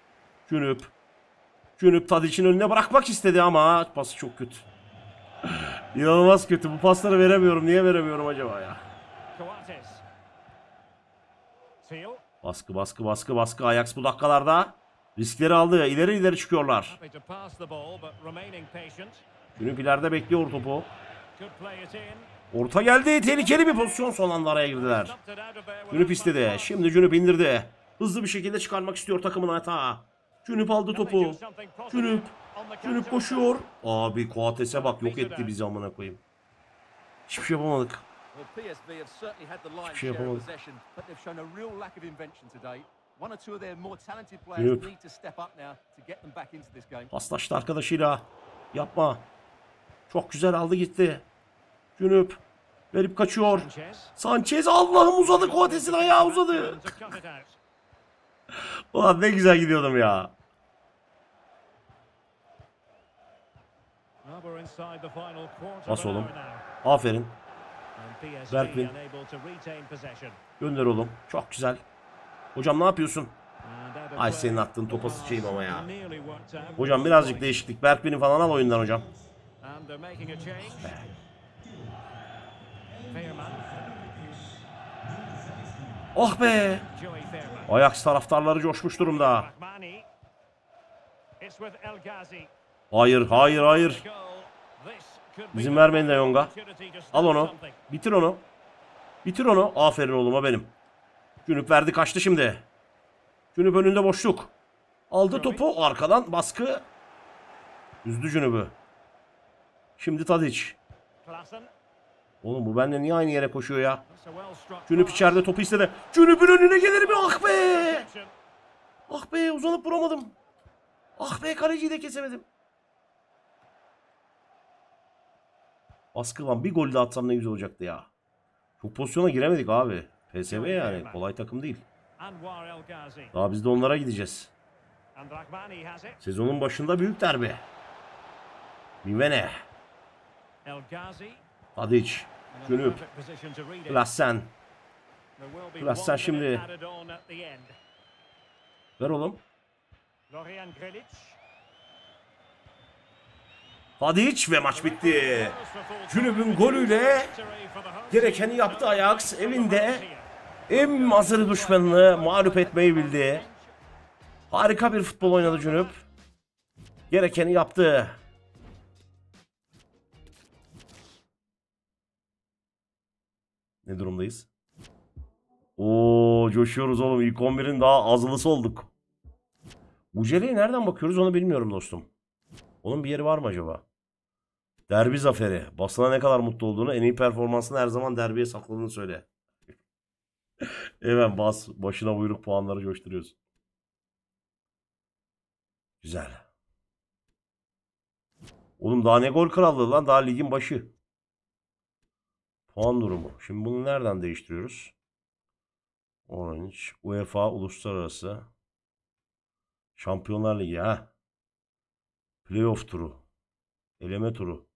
Cünüp Tadic'in önüne bırakmak istedi ama pası çok kötü. İnanılmaz kötü. Bu pasları veremiyorum. Niye veremiyorum acaba ya? Baskı. Ajax bu dakikalarda riskleri aldı. İleri çıkıyorlar. Cünüp ileride bekliyor topu. Orta geldi. Tehlikeli bir pozisyon. Son anda araya girdiler. Cünüp istedi. Şimdi Cünüp indirdi. Hızlı bir şekilde çıkarmak istiyor takımın hata. Cünüp aldı topu. Cünüp koşuyor. Abi Coates'e bak, yok etti bizi amına koyayım. Hiçbir şey yapamadık. Cünüp. Paslaştı arkadaşıyla. Yapma. Çok güzel aldı gitti. Cünüp. Verip kaçıyor. Sanchez, Allah'ım uzadı, Coates'in ayağı uzadı. Ulan ne güzel gidiyordum ya. Bas oğlum. Aferin. Bergwijn. Gönder oğlum. Çok güzel. Hocam ne yapıyorsun? Ay senin attığın topa sıçayım ama ya. Hocam birazcık değişiklik. Bergwijn'i falan al oyundan hocam. Oh be. Ajax taraftarları coşmuş durumda. Hayır, hayır, hayır. İzin vermeyin de Yonga. Al onu. Bitir onu. Bitir onu. Aferin oğluma benim. Cünüp verdi, kaçtı şimdi. Cünüp önünde boşluk. Aldı topu, arkadan baskı. Üzdü Cünüp'ü. Şimdi Tadic. Oğlum bu benimle niye aynı yere koşuyor ya? Cünüp içeride, topu istedi. Cünüp'ün önüne gelir mi? Ah be! Ah be, uzanıp vuramadım. Ah be, kaleciyi de kesemedim. Baskı lan, bir gol de atsam ne güzel olacaktı ya. Çok pozisyona giremedik abi. PSV yani kolay takım değil. Daha biz de onlara gideceğiz. Sezonun başında büyük derbi. Mivene. Tadic. Cünüp. Klassen. Klassen şimdi. Ver oğlum. Tadic ve maç bitti. Cünüp'ün golüyle gerekeni yaptı Ajax. Evinde en hazır düşmanını mağlup etmeyi bildi. Harika bir futbol oynadı Cünüp. Gerekeni yaptı. Ne durumdayız? Oo, coşuyoruz oğlum. İlk 11'in daha azılısı olduk. Bucele'ye nereden bakıyoruz onu bilmiyorum dostum. Onun bir yeri var mı acaba? Derbi zaferi. Basına ne kadar mutlu olduğunu, en iyi performansını her zaman derbiye sakladığını söyle. Evet, başına buyruk puanları coşturuyoruz. Güzel. Oğlum daha ne gol krallığı lan, daha ligin başı. Puan durumu. Şimdi bunu nereden değiştiriyoruz? Orange, UEFA Uluslararası Şampiyonlar Ligi ha. Playoff turu. Eleme turu.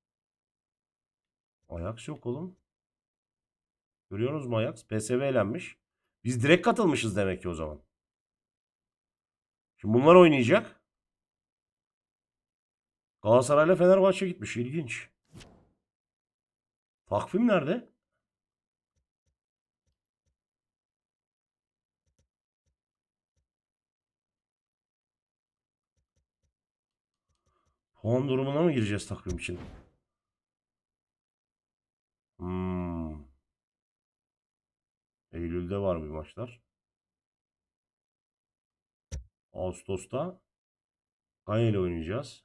Ajax yok oğlum. Görüyorsunuz mu Ajax? PSV elenmiş. Biz direkt katılmışız demek ki o zaman. Şimdi bunlar oynayacak. Galatasaray'la Fenerbahçe gitmiş. İlginç. Takvim nerede? Puan durumuna mı gireceğiz takvim için? Eylül'de var bir maçlar. Ağustos'ta Gaye ile oynayacağız.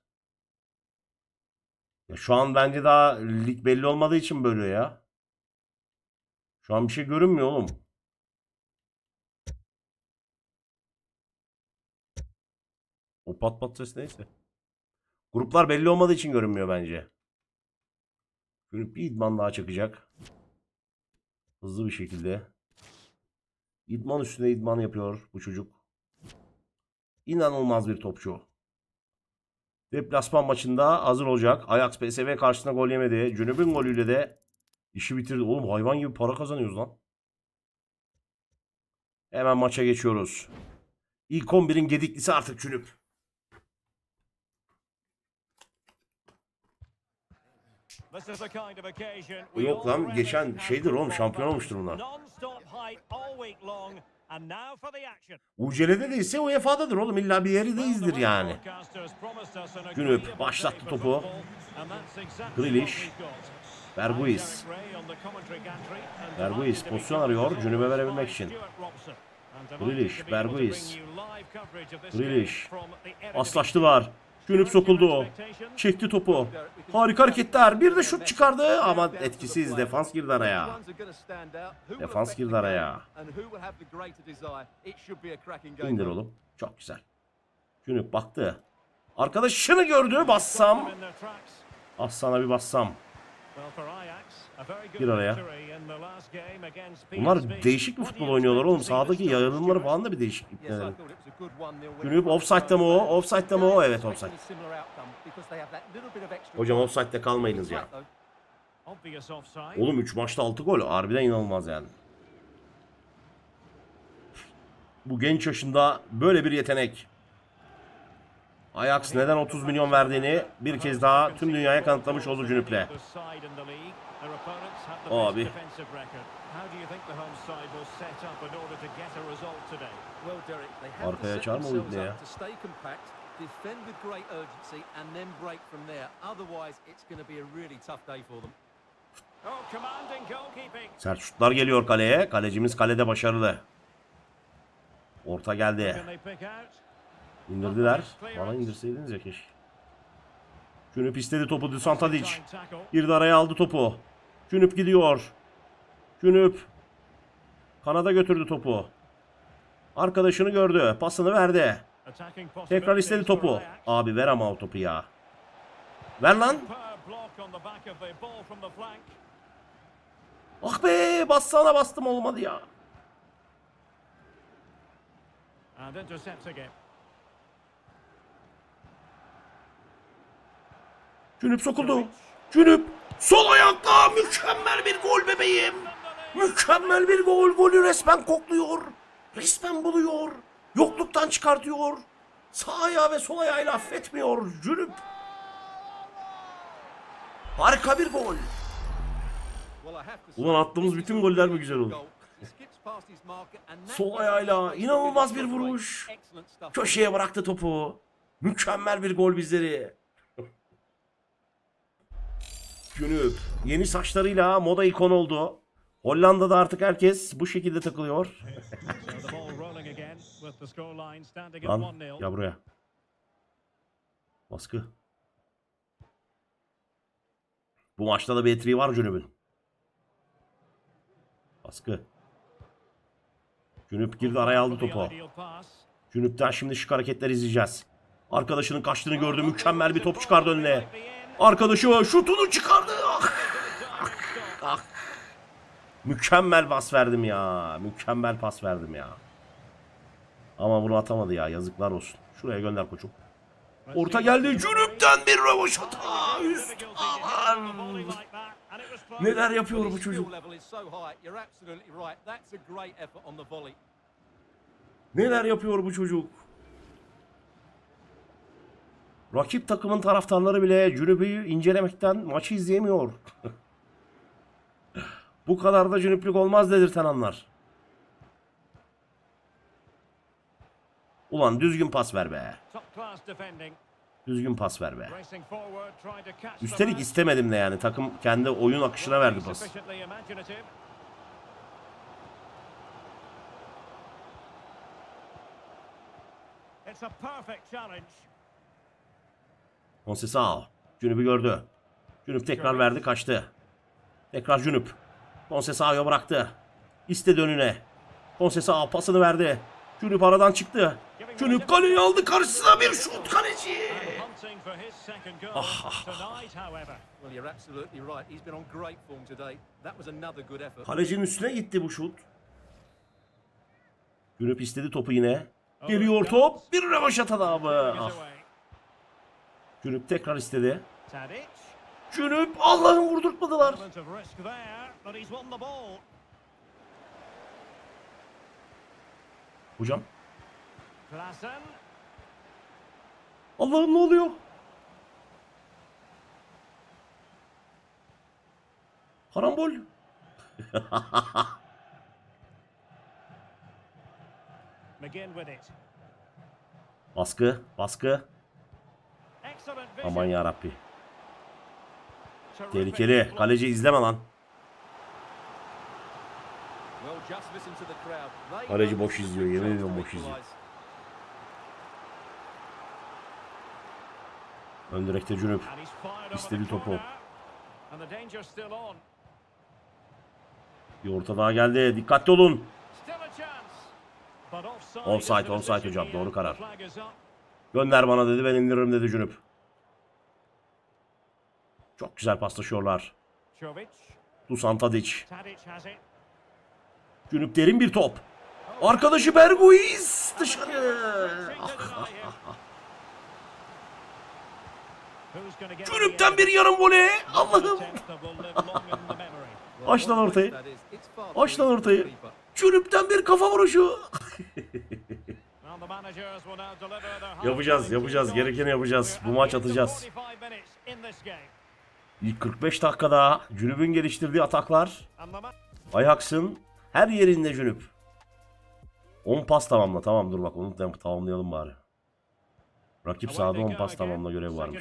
Ya şu an bence daha lig belli olmadığı için böyle ya. Şu an bir şey görünmüyor oğlum. O pat pat ses neyse. Gruplar belli olmadığı için görünmüyor bence. Şimdi bir idman daha çakacak. Hızlı bir şekilde. İdman üstüne idman yapıyor bu çocuk. İnanılmaz bir topçu. Deplasman maçında hazır olacak. Ajax PSV karşısında gol yemedi. Cünüp'ün golüyle de işi bitirdi. Oğlum hayvan gibi para kazanıyoruz lan. Hemen maça geçiyoruz. İlk 11'in gediklisi artık Cünüp. Yok lan, geçen şeydir oğlum, şampiyon olmuştur bunlar. UCL'de değilse UEFA'dadır oğlum, illa bir yerindeizdir yani. Cünüp başlattı topu. Grealish. Berguiz. Berguiz pozisyon arıyor Cünüp'e verebilmek için. Grealish, Berguiz. Grealish. Paslaştılar. Cünüp sokuldu. Çekti topu. Harika hareketler. Bir de şut çıkardı ama etkisiz. Defans girdi araya. Defans girdi araya. İndir oğlum. Çok güzel. Cünüp baktı. Arkadaşını gördü. Bassam. Aslan'a bir bassam. Gir araya. Bunlar değişik bir futbol oynuyorlar oğlum. Sahadaki yayılımları falan da bir değişiklik. Cünüp offside'da mı o? Offside'da mı o? Evet, offside. Hocam offside'de kalmayınız ya. Oğlum 3 maçta 6 gol. Harbiden inanılmaz yani. Bu genç yaşında böyle bir yetenek. Ajax neden 30 milyon verdiğini bir kez daha tüm dünyaya kanıtlamış oldu Cünüp'le. Abi. Arkaya açar mı oyun ya? Defend with great urgency and then break from there. Otherwise, it's going to be a really tough day for them. Sert şutlar geliyor kaleye. Kalecimiz kalede başarılı. Orta geldi. İndirdiler. Bana indirseydiniz ya keşke. Cünüp istedi topu. Dusan Tadic. Girdi araya aldı topu. Cünüp gidiyor. Cünüp. Kanada götürdü topu. Arkadaşını gördü. Pasını verdi. Tekrar istedi topu. Abi ver ama o topu ya. Ver lan. Ah be, bassana bastım olmadı ya. Cünüp sokuldu. Cünüp sol ayakla mükemmel bir gol bebeğim. Mükemmel bir gol. Golü resmen kokluyor. Resmen buluyor. Yokluktan çıkartıyor. Sağ ayağı ve sol ayağıyla affetmiyor. Cünüp. Harika bir gol. Ulan attığımız bütün goller mi güzel oldu? Sol ayağıyla inanılmaz bir vuruş. Köşeye bıraktı topu. Mükemmel bir gol bizleri. Cünüp yeni saçlarıyla moda ikon oldu. Hollanda'da artık herkes bu şekilde takılıyor. Lan ya buraya. Baskı. Bu maçta da bir etriği var Cünüp'ün. Baskı. Cünüp girdi araya aldı topu. Cünüp'ten şimdi şık hareketler izleyeceğiz. Arkadaşının kaçtığını gördü. Mükemmel bir top çıkardı önüne. Arkadaşı şutunu çıkardı. Ah. Mükemmel pas verdim ya. Mükemmel pas verdim ya. Ama bunu atamadı ya. Yazıklar olsun. Şuraya gönder koçum. Orta geldi. Cünüp'ten bir rövaşata. Üst alan. Neler yapıyor bu çocuk? Neler yapıyor bu çocuk? Rakip takımın taraftarları bile Cünüp'ü incelemekten maçı izleyemiyor. Bu kadar da Cünüplük olmaz dedirten anlar. Ulan düzgün pas ver be. Düzgün pas ver be. Üstelik istemedim de yani. Takım kendi oyun akışına verdi pası. Conceição. Cünüp'ü gördü. Cünüp tekrar verdi, kaçtı. Tekrar Cünüp. Conceição'ya bıraktı. İstedi önüne. Conceição pasını verdi. Cünüp aradan çıktı. Cünüp kaleyi aldı, karşısına bir şut, kaleci. Kalecinin üstüne gitti bu şut. Cünüp istedi topu yine. Geliyor top. Bir rövaşata daha mı? Ah. Cünüp tekrar istedi. Cünüp, Allah'ım vurdurtmadılar. Hocam. Allah'ım ne oluyor? Karambol. Baskı, baskı. Aman yarabbi. Tehlikeli. Kaleci izleme lan. Kaleci boş izliyor. Yemin ediyorum boş izliyor. Ön direkte Cünüp. İstedi topu. Bir orta daha geldi. Dikkatli olun. Offside, offside hocam. Doğru karar. Gönder bana dedi. Ben indiririm dedi Cünüp. Çok güzel paslaşıyorlar. Dusan Tadic. Cünüp derin bir top. Arkadaşı Berguiz dışarı. Cünüp'ten bir yarım voley. Allah'ım. Aç lan ortayı. Aç lan ortayı. Cünüp'ten bir kafa vuruşu. Yapacağız, yapacağız. Gerekeni yapacağız. Bu maç atacağız. İlk 45 dakikada Cünüp'ün geliştirdiği ataklar Ajax'ın her yerinde Cünüp. 10 pas tamamla. Tamam dur bak onu tamamlayalım bari. Rakip sahada 10 pas tamamla görevi varmış.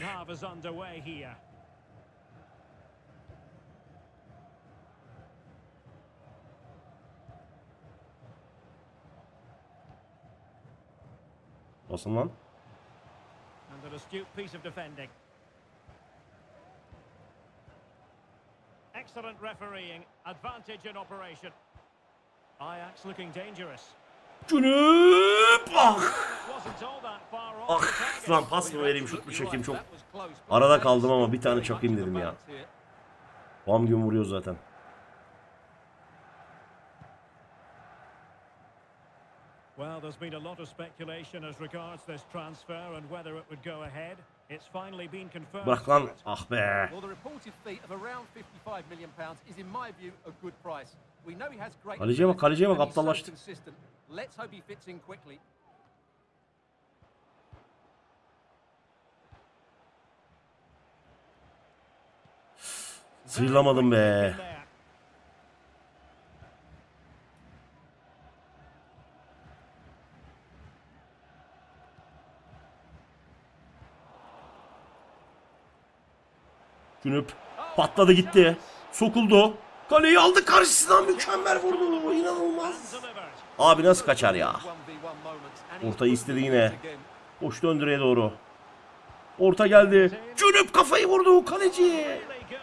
Basın lan. Excellent refereeing, advantage in operation. Ajax looking dangerous. Cünüp! Ah! Wasn't all that far off the Ah! target. Lan pas mı vereyim şut mu çekeyim çok. Arada kaldım ama bir tane çakayım dedim ya. Bam gün vuruyor zaten. Well, there's been a lot of speculation as regards this transfer and whether it would go ahead. It's finally been confirmed. Bırak lan. Ah be. Well, the reported fee of around 55 million pounds is in my view a good price. We know he has great Kaleciye bak, kaleciye bak, and he's so aptallaştı. consistent. Let's hope he fits in quickly. Sıyrılamadım be. Cünüp patladı gitti. Sokuldu. Kaleyi aldı karşısından mükemmel vurdu. İnanılmaz. Abi nasıl kaçar ya? Ortayı istedi yine. Koştu ön direğe doğru. Orta geldi. Cünüp kafayı vurdu kaleci.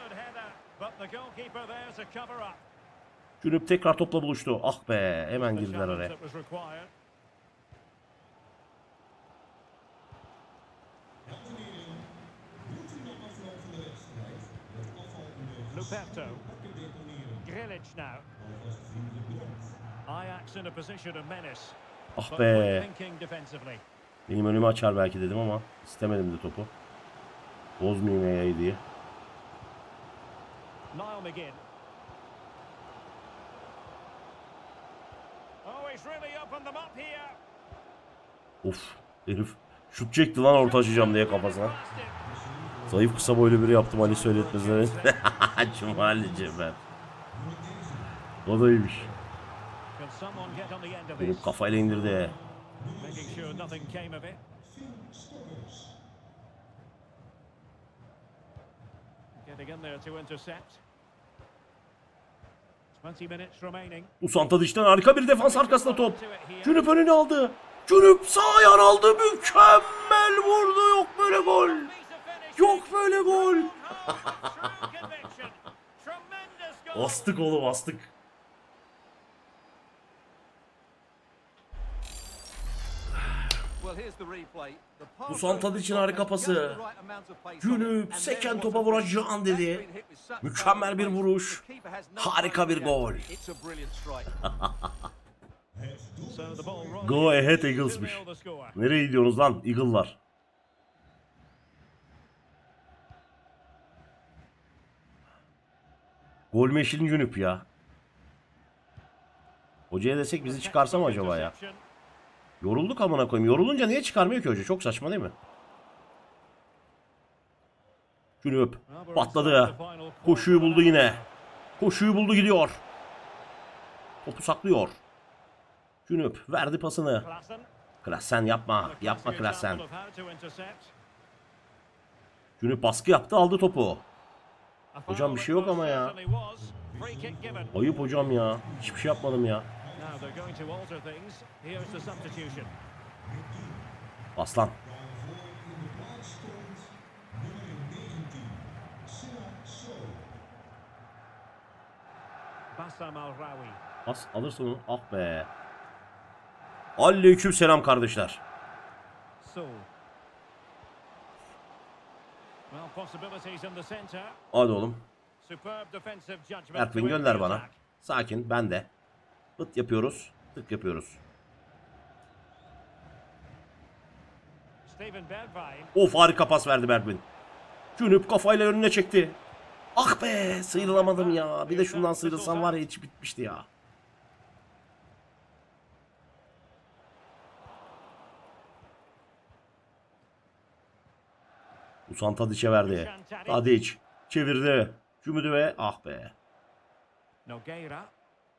Cünüp tekrar topla buluştu. Ah be hemen girdiler araya. Luperto. Grilic now. Ajax in a position of menace. Ah be. Thinking defensively. Benim önümü açar belki dedim ama istemedim de topu. Bozmayayım Eya'yı diye. Niall McGinn. Oh, he's really opened them up here. Of herif şut çekti lan orta açacağım diye kafasına. Zayıf kısa boylu biri yaptım Ali söyletmezler. Cumalici ben. O da iyiymiş. Can someone get on the end of Benim this? kafayla indirdi. Making sure nothing came of it. Getting in there to intercept. 20 minutes remaining. Usanta dıştan harika bir defans arkasında top. Cünüp önünü aldı. Cünüp sağ ayağını aldı. Mükemmel vurdu. Yok böyle gol. Yok böyle gol. Astık oğlum astık. Bu Santadic'in harika pası. Cünüp seken topa vuracağım dedi. Mükemmel bir vuruş. Harika bir gol. Go ahead Eagles'mış. Nereye gidiyorsunuz lan Eagle'lar? Gol meşin Cünüp ya. Hocaya desek bizi çıkarsa mı acaba ya? Yorulduk amına koyayım. Yorulunca niye çıkarmıyor ki hoca? Çok saçma değil mi? Cünüp patladı. Koşuyu buldu yine. Koşuyu buldu gidiyor. Topu saklıyor. Cünüp verdi pasını. Klassen yapma. Yapma Klassen. Cünüp baskı yaptı aldı topu. Hocam bir şey yok ama ya. Ayıp hocam ya. Hiçbir şey yapmadım ya. Aslan. Pas alırsın onu. Ah be. Aleyküm selam kardeşler. Hadi oğlum. Erkwin gönder bana. Sakin ben de. Hıt yapıyoruz. Tık yapıyoruz. Of harika pas verdi Bergwijn. Cünüp kafayla önüne çekti. Ah be sıyrılamadım ya. Bir de şundan sıyrılsam var ya hiç bitmişti ya. Usan Tadic'e verdi. Tadic çevirdi. Cümüdü ve ah be.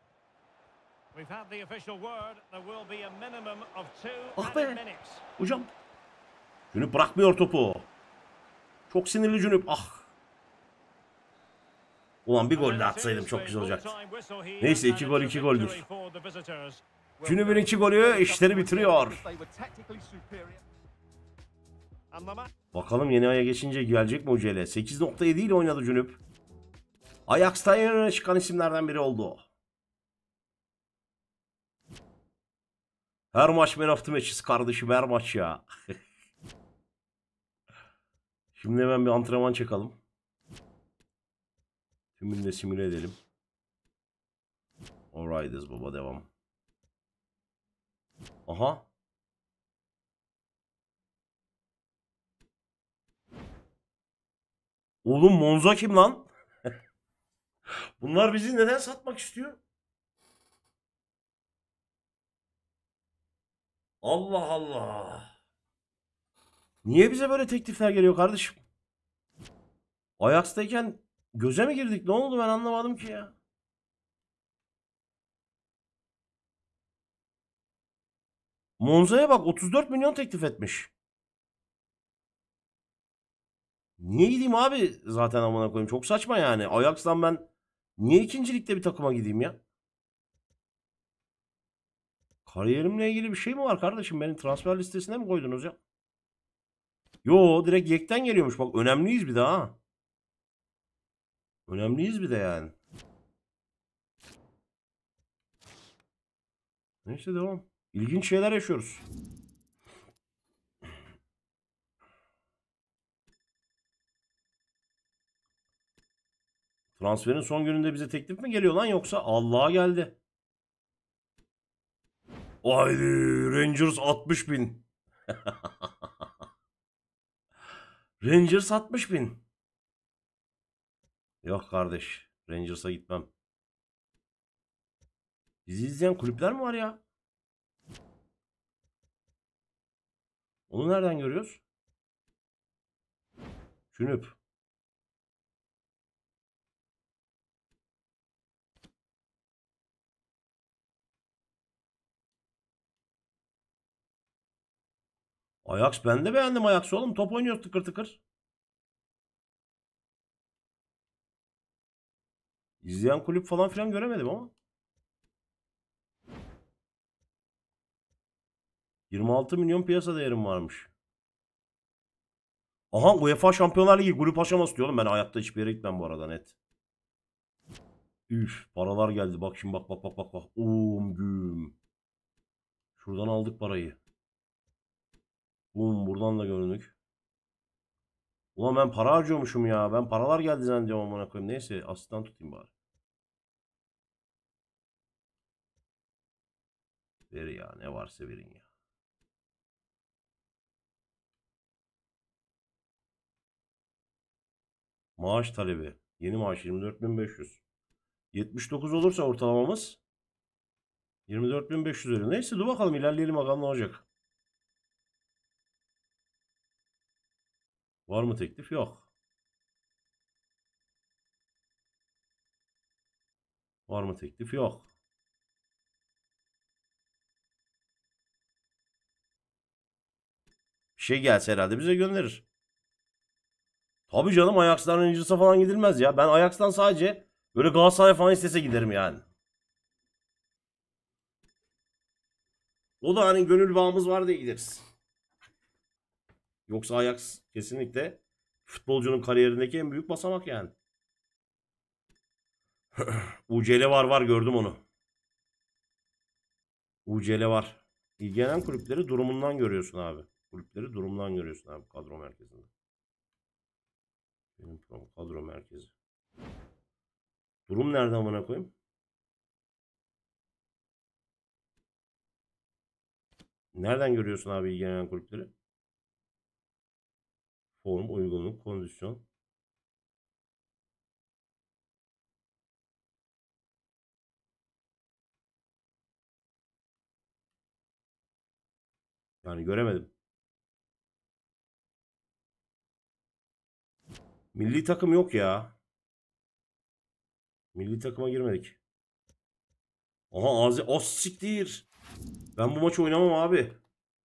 We've had the official word. There will be a minimum of 2 Ah added be. minutes. Hocam. Cünüp bırakmıyor topu. Çok sinirli Cünüp. Ah. Ulan bir gol de atsaydım çok güzel olacaktı. Neyse 2 gol 2 goldür. Cünüp'ün 2 golü işleri bitiriyor. Bakalım yeni aya geçince gelecek mi UCL? 8.7 ile oynadı Cünüp. Ajax'tan öne çıkan isimlerden biri oldu. Her maç man of the match'iz kardeşim, her maç ya. Şimdi hemen bir antrenman çakalım. Tümünü de simüle edelim. Alright'ız baba, devam. Aha. Oğlum Monza kim lan? Bunlar bizi neden satmak istiyor? Allah Allah. Niye bize böyle teklifler geliyor kardeşim? Ajax'tayken göze mi girdik? Ne oldu, ben anlamadım ki ya. Monza'ya bak, 34 milyon teklif etmiş. Niye gideyim abi zaten, amına koyayım. Çok saçma yani. Ajax'tan ben niye ikincilikte bir takıma gideyim ya? Kariyerimle ilgili bir şey mi var kardeşim? Benim transfer listesine mi koydunuz ya? Yo, direkt yekten geliyormuş. Bak önemliyiz bir daha. Ha. Önemliyiz bir de yani. Neyse devam. İlginç şeyler yaşıyoruz. Transferin son gününde bize teklif mi geliyor lan, yoksa Allah'a geldi. Haydi Rangers 60 bin. Rangers 60 bin. Yok kardeş, Rangers'a gitmem. Bizi izleyen kulüpler mi var ya? Onu nereden görüyoruz? Cünüp. Ajax, ben de beğendim Ajax'ı oğlum. Top oynuyor tıkır tıkır. İzleyen kulüp falan filan göremedim ama. 26 milyon piyasa değerim varmış. Aha, UEFA Şampiyonlar Ligi grup aşaması diyorum. Ben hayatta hiçbir yere gitmem bu arada, net. Üf, paralar geldi. Bak şimdi, bak bak bak bak bak. Güm. Şuradan aldık parayı. Buradan da göründük. Ulan ben para harcıyormuşum ya. Ben paralar geldi zannediyorum, amına koyayım. Neyse, asistan tutayım bari. Ver ya, ne varsa verin ya. Maaş talebi. Yeni maaş 24.500. 79 olursa ortalamamız 24.500 öyle. Neyse dur bakalım, ilerleyelim bakalım ne olacak. Var mı teklif? Yok. Var mı teklif? Yok. Bir şey gelse herhalde bize gönderir. Tabii canım, Ajax'tan Rangers'a falan gidilmez ya. Ben Ajax'tan sadece böyle Galatasaray falan istese giderim yani. O da hani gönül bağımız var diye gideriz. Yoksa Ajax kesinlikle futbolcunun kariyerindeki en büyük basamak yani. UCL var gördüm onu. UCL var. İlgilenen kulüpleri durumundan görüyorsun abi. Kulüpleri durumundan görüyorsun abi kadro merkezinde. Benim kadro merkezi. Durum nerede amına koyayım? Nereden görüyorsun abi ilgilenen kulüpleri? Form, uygunluk, kondisyon. Yani göremedim. Milli takım yok ya. Milli takıma girmedik. Aha ağzı os siktir. Ben bu maçı oynamam abi.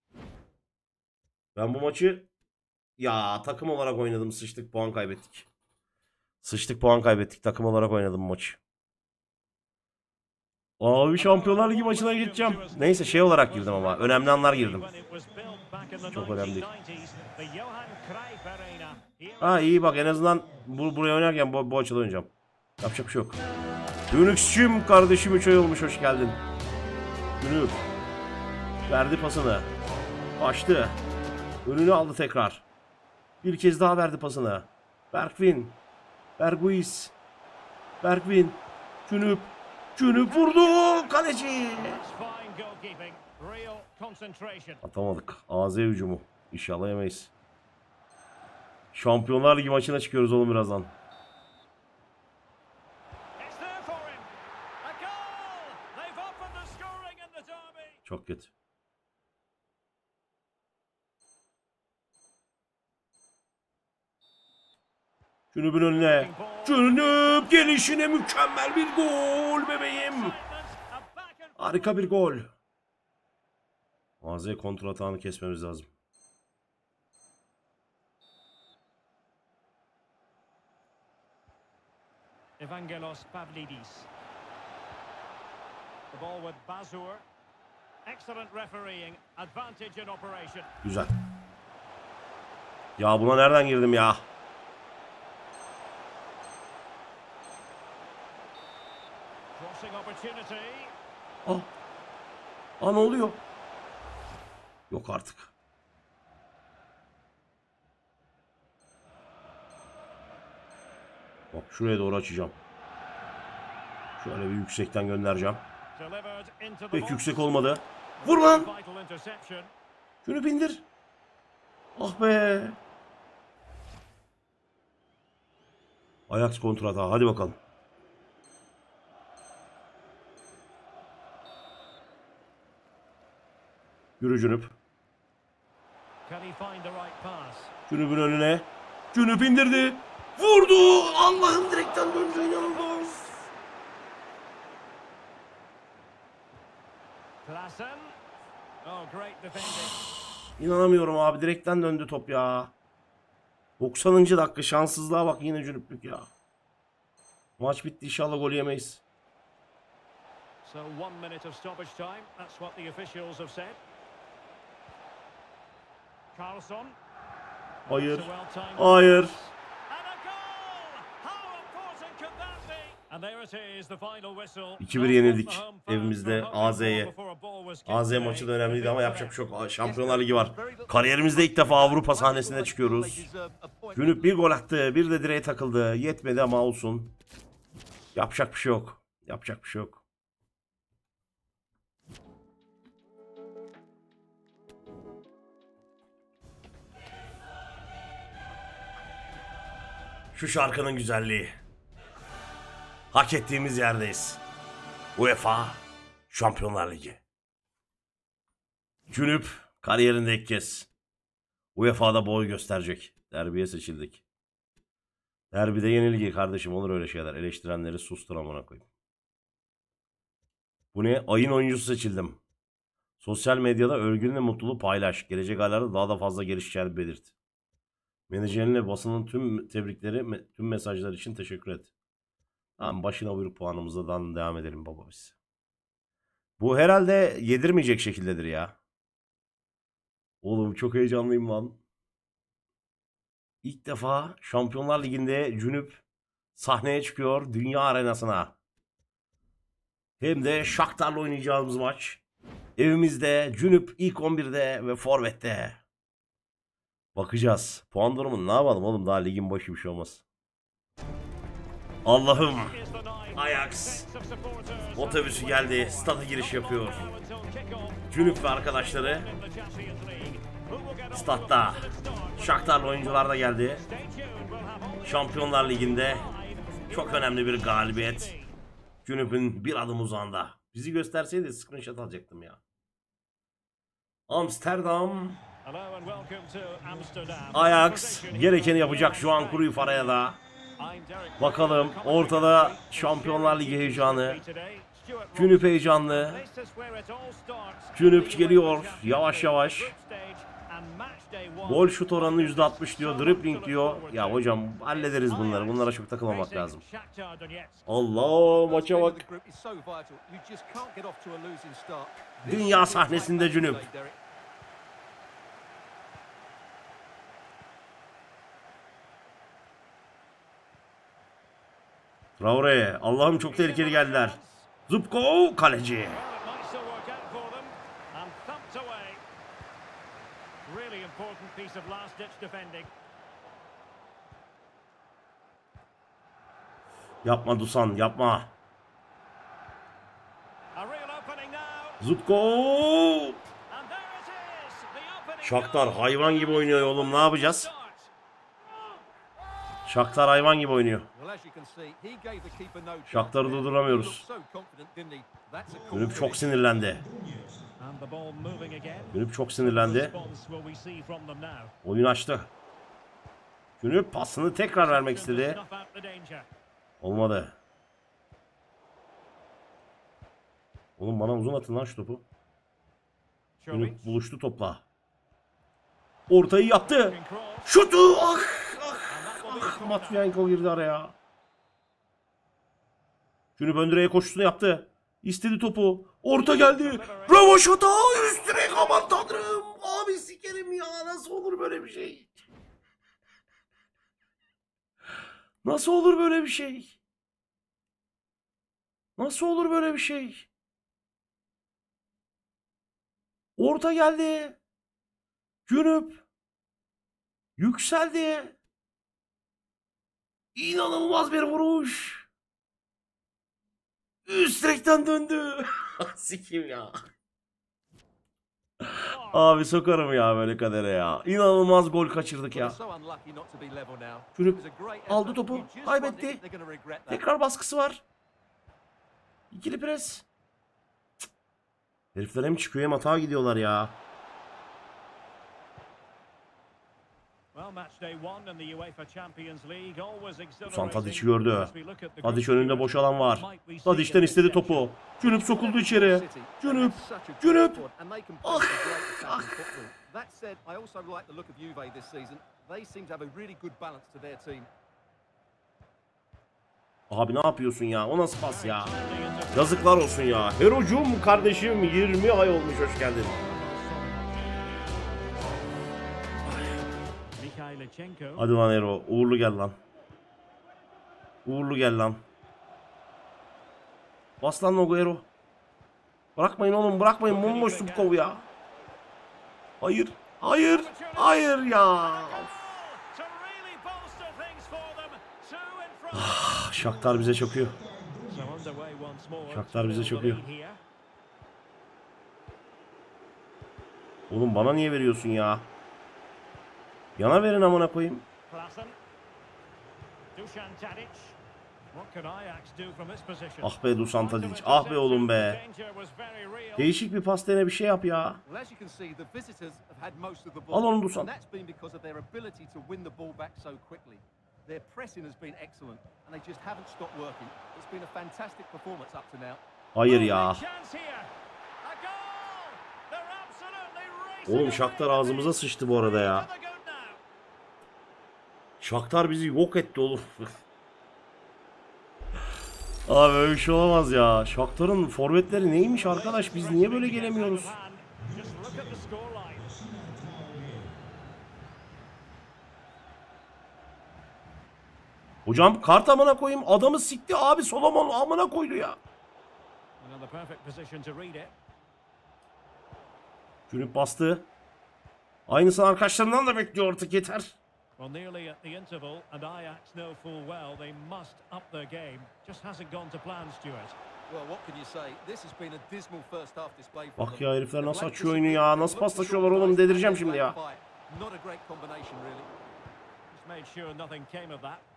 Ben bu maçı ya takım olarak oynadım. Sıçtık, puan kaybettik. Sıçtık, puan kaybettik. Takım olarak oynadım bu maçı. Abi Şampiyonlar Ligi maçına gideceğim. Neyse şey olarak girdim ama. Önemli anlar girdim. Çok önemli değil. Ha iyi bak en azından buraya oynarken bu açıda oynayacağım. Yapacak bir şey yok. Dönükçüm kardeşim 3 ay olmuş, hoş geldin. Dönük. Verdi pasını. Açtı. Önünü aldı tekrar. Bir kez daha verdi pasını. Bergwijn. Berghuis. Bergwijn. Cünüp. Cünüp vurdu. Kaleci. Atamadık. AZ hücumu. İnşallah yemeyiz. Şampiyonlar Ligi maçına çıkıyoruz oğlum birazdan. Çok kötü. Cünüp'ün önüne. Cünüp gelişine mükemmel bir gol bebeğim. Harika bir gol. AZ kontrol atağını kesmemiz lazım. Evangelos Pavlidis. The ball with Bazur. Excellent refereeing. Advantage in operation. Güzel. Ya buna nereden girdim ya? Crossing opportunity. Ne oluyor? Yok artık. Bak şuraya doğru açacağım. Şöyle bir yüksekten göndereceğim. Pek yüksek olmadı. Vur lan! Şunu bindir. Ah be! Ajax kontrata. Hadi bakalım. Yürü Cünüp. Cünüp'ün önüne. Cünüp indirdi. Vurdu! Allah'ım direkten döndü, inanılmaz. İnanamıyorum abi, direkten döndü top ya. 90. dakika şanssızlığa bak, yine Cünüplük ya. Maç bitti, inşallah gol yemeyiz. So 1 minute of stoppage time. That's what the officials have said. Carlson. Hayır. Hayır. 2-1 yenildik evimizde AZ'ye. AZ maçı da önemliydi ama yapacak bir şey yok. Şampiyonlar Ligi var. Kariyerimizde ilk defa Avrupa sahnesine çıkıyoruz. Cünüp bir gol attı, bir de direğe takıldı. Yetmedi ama olsun. Yapacak bir şey yok. Yapacak bir şey yok. Şu şarkının güzelliği. Hak ettiğimiz yerdeyiz. UEFA Şampiyonlar Ligi. Cünüp kariyerinde ilk kez UEFA'da boy gösterecek. Derbiye seçildik. Derbide yenilgi kardeşim, olur öyle şeyler. Eleştirenleri sustur amına koyayım. Bu ne? Ayın oyuncusu seçildim. Sosyal medyada övgünle mutluluğu paylaş. Gelecek aylarda daha da fazla gelişeceğini belirt. Menajerinle basının tüm tebrikleri, tüm mesajlar için teşekkür et. Tamam, başına buyruk puanımızdan devam edelim baba biz. Bu herhalde yedirmeyecek şekildedir ya. Oğlum çok heyecanlıyım lan. İlk defa Şampiyonlar Ligi'nde Cünüp sahneye çıkıyor dünya arenasına. Hem de Shakhtar'la oynayacağımız maç. Evimizde Cünüp ilk 11'de ve forvette. Bakacağız. Puan durumunu ne yapalım oğlum, daha ligin başı bir şey olmaz. Allah'ım. Ajax otobüsü geldi. Stada giriş yapıyor. Cünüp ve arkadaşları statta. Shakhtar'lı oyuncular da geldi. Şampiyonlar Ligi'nde çok önemli bir galibiyet. Cünüp'ün bir adım uzağında. Bizi gösterseydi screenshot alacaktım ya. Amsterdam. Ajax gerekeni yapacak şu an Cruyff araya da. Bakalım ortada Şampiyonlar Ligi heyecanı. Cünüp heyecanlı. Cünüp geliyor yavaş yavaş. Gol şut oranı %60 diyor. Dribbling diyor. Ya hocam hallederiz bunları. Bunlara çok takılmamak lazım. Allah, maça bak. Dünya sahnesinde Cünüp. Traore. Allah'ım çok tehlikeli geldiler. Zubko kaleci. Yapma Dusan, yapma. Zubko. Shakhtar hayvan gibi oynuyor oğlum, ne yapacağız? Shakhtar hayvan gibi oynuyor. Shakhtar'ı durduramıyoruz. Cünüp çok sinirlendi. Cünüp çok sinirlendi. Oyun açtı. Cünüp pasını tekrar vermek istedi. Olmadı. Oğlum bana uzun atın lan şu topu. Cünüp buluştu topla. Ortayı yaptı. Şutu! Ah! Matviyenko girdi araya. Cünüp ön direğe koşusunu yaptı. İstedi topu. Orta geldi. Rövaşata! Üst direk, aman tanrım. Abi sikerim ya. Nasıl olur böyle bir şey? Nasıl olur böyle bir şey? Nasıl olur böyle bir şey? Orta geldi. Cünüp yükseldi. İnanılmaz bir vuruş. Üst direkten döndü. Sikim ya. Abi sokarım ya böyle kadere ya. İnanılmaz gol kaçırdık ya. Cünüp aldı topu. Kaybetti. Tekrar baskısı var. İkili pres. Cık. Herifler hem çıkıyor hem hata gidiyorlar ya. Dusan Tadic'i gördü. Tadic önünde boş alan var. Tadic'ten istedi topu. Cünüp sokuldu içeri. Cünüp. Cünüp. Ah. Ah. Abi ne yapıyorsun ya? O nasıl pas ya? Yazıklar olsun ya. Herocum kardeşim 20 ay olmuş, hoş geldin. Hadi lan Hero. Uğurlu gel lan. Uğurlu gel lan. Bas lan logo Hero. Bırakmayın oğlum, bırakmayın. Bomboş Zubkov ya. Hayır. Hayır. Hayır ya. Ah, Shakhtar bize çöküyor. Shakhtar bize çöküyor. Oğlum bana niye veriyorsun ya? Yana verin amına koyayım. Ah be Dusan Tadic. Ah be oğlum be. Değişik bir pas dene, bir şey yap ya. Al onu Dusan. Hayır ya. Oğlum Shakhtar ağzımıza sıçtı bu arada ya. Shakhtar bizi yok etti oğlum. Abi öyle bir şey olamaz ya. Shakhtar'ın forvetleri neymiş arkadaş? Biz niye böyle gelemiyoruz? Hocam kart amına koyayım. Adamı sikti abi. Solomon amına koydu ya. Cünüp bastı. Aynısını arkadaşlarından da bekliyor artık, yeter. Well, nearly at the interval, and Ajax know full well they must up their game. Just hasn't gone to plan, Stuart. Well, what can you say? This has been a dismal first half display. Bak ya herifler nasıl açıyor oyunu ya. Nasıl paslaşıyorlar oğlum, delireceğim şimdi ya. Not a great combination really. Just made sure nothing came of that.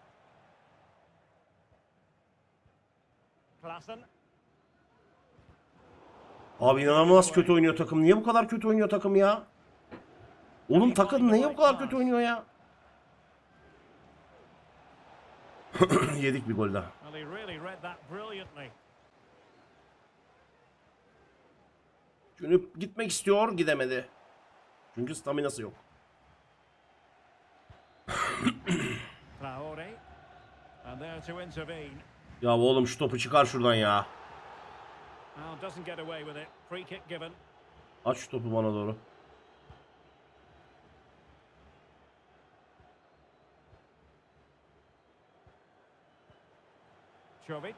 Klassen. Abi inanılmaz kötü oynuyor takım. Niye bu kadar kötü oynuyor takım ya? Oğlum takım niye bu kadar kötü oynuyor ya? Yedik bir gol daha. Cünüp gitmek istiyor, gidemedi. Çünkü staminası yok. Traore. And there to intervene. Ya oğlum şu topu çıkar şuradan ya. Well, doesn't get away with it. Free kick given. Aç şu topu bana doğru. Jovic.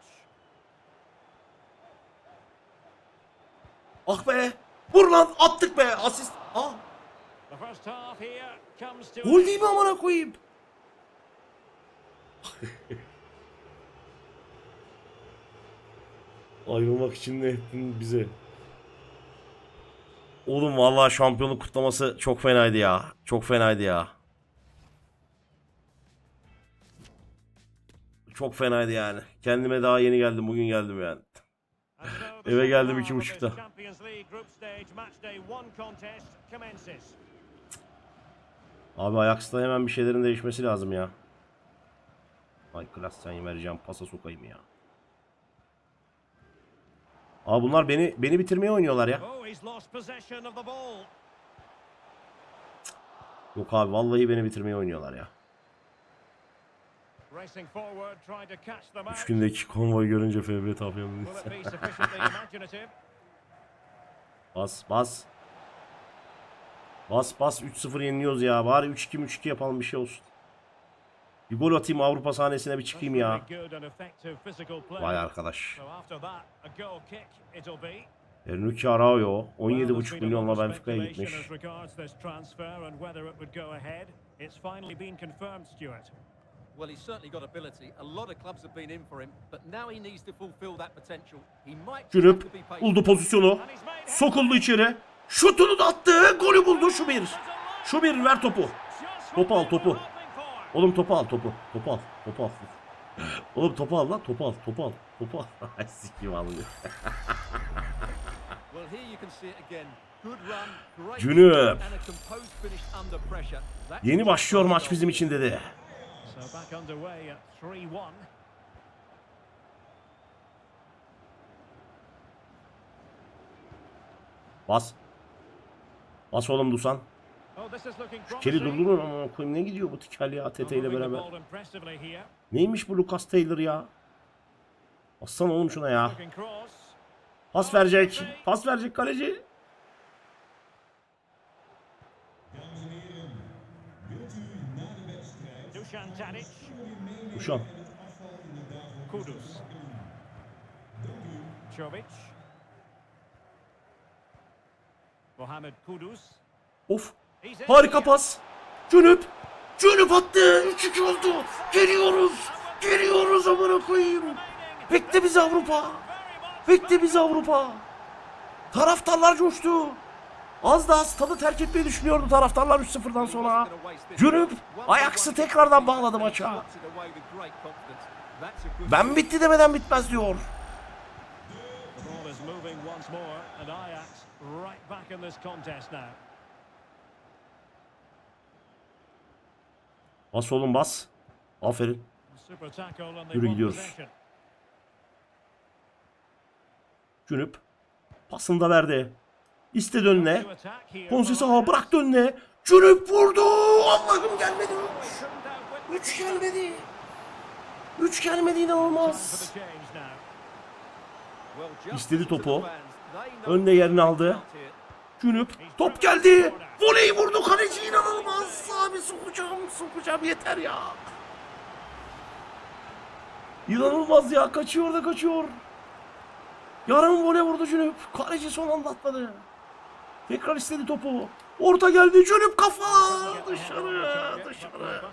Ah be! Vur lan! Attık be! Asist! Ah! The first half here comes to Gol değil mi amına koyayım? Ayrılmak için ne ettin bize? Oğlum vallahi şampiyonluk kutlaması çok fenaydı ya. Çok fenaydı ya. Çok fenaydı yani. Kendime daha yeni geldim. Bugün geldim yani. Eve geldim 2.30'da. Abi Ajax'ta hemen bir şeylerin değişmesi lazım ya. Ay klas sen vereceğim pasa sokayım ya. Abi bunlar beni bitirmeye oynuyorlar ya. Yok abi vallahi beni bitirmeye oynuyorlar ya. 3 gündeki konvoy görünce FB tapıyorum. Bas bas. Bas bas 3-0 yeniliyoruz ya. Bari 3-2 yapalım bir şey olsun. Bir gol atayım Avrupa sahnesine bir çıkayım ya. Vay arkadaş. Enrique Araujo 17,5 milyonla Benfica'ya gitmiş. Well, he's certainly got ability. A lot of clubs have been in for him, but now he needs to fulfill that potential. He might Cünüp buldu pozisyonu. Sokuldu içeri. Şutunu da attı. Golü buldu şu bir. Şu bir ver topu. Topu al topu. Oğlum topu al topu. Topu al. Topu al. Oğlum topu al lan. Topu al. Topu al. Topu al. Ay sikim alıyor. Cünüp. Yeni başlıyor maç bizim için dedi. Bas. Bas oğlum Dusan. Şu kedi durdurun ama koyayım ne gidiyor bu tikel ya TT ile beraber. Neymiş bu Lucas Taylor ya? Bassana oğlum şuna ya. Pas verecek. Pas verecek kaleci. Duşan. Kudus. Jovic. Mohamed Kudus. Of. Harika pas. Cünüp. Cünüp attı. 3-2 oldu. Geliyoruz. Geliyoruz amına koyayım. Bekle bizi Avrupa. Bekle bizi Avrupa. Taraftarlar coştu. Az daha stadı terk etmeyi düşünüyordu taraftarlar 3-0'dan sonra. Cünüp Ajax'ı tekrardan bağladı maça. Ben bitti demeden bitmez diyor. Bas oğlum bas. Aferin. Yürü gidiyoruz. Cünüp pasını da verdi. İstedi önüne. Konsesi bıraktı önüne. Cünüp vurdu. Allah'ım gelmedi. 3 gelmedi. 3 gelmedi inanılmaz. İstedi topu. Önüne yerini aldı. Cünüp top geldi. Voleyi vurdu kaleci inanılmaz. Abi sokacağım yeter ya. İnanılmaz ya kaçıyor da kaçıyor. Yarım voley vurdu Cünüp. Kaleci son anda atladı. Tekrar istedi topu. Orta geldi Cünüp kafa. Dışarı.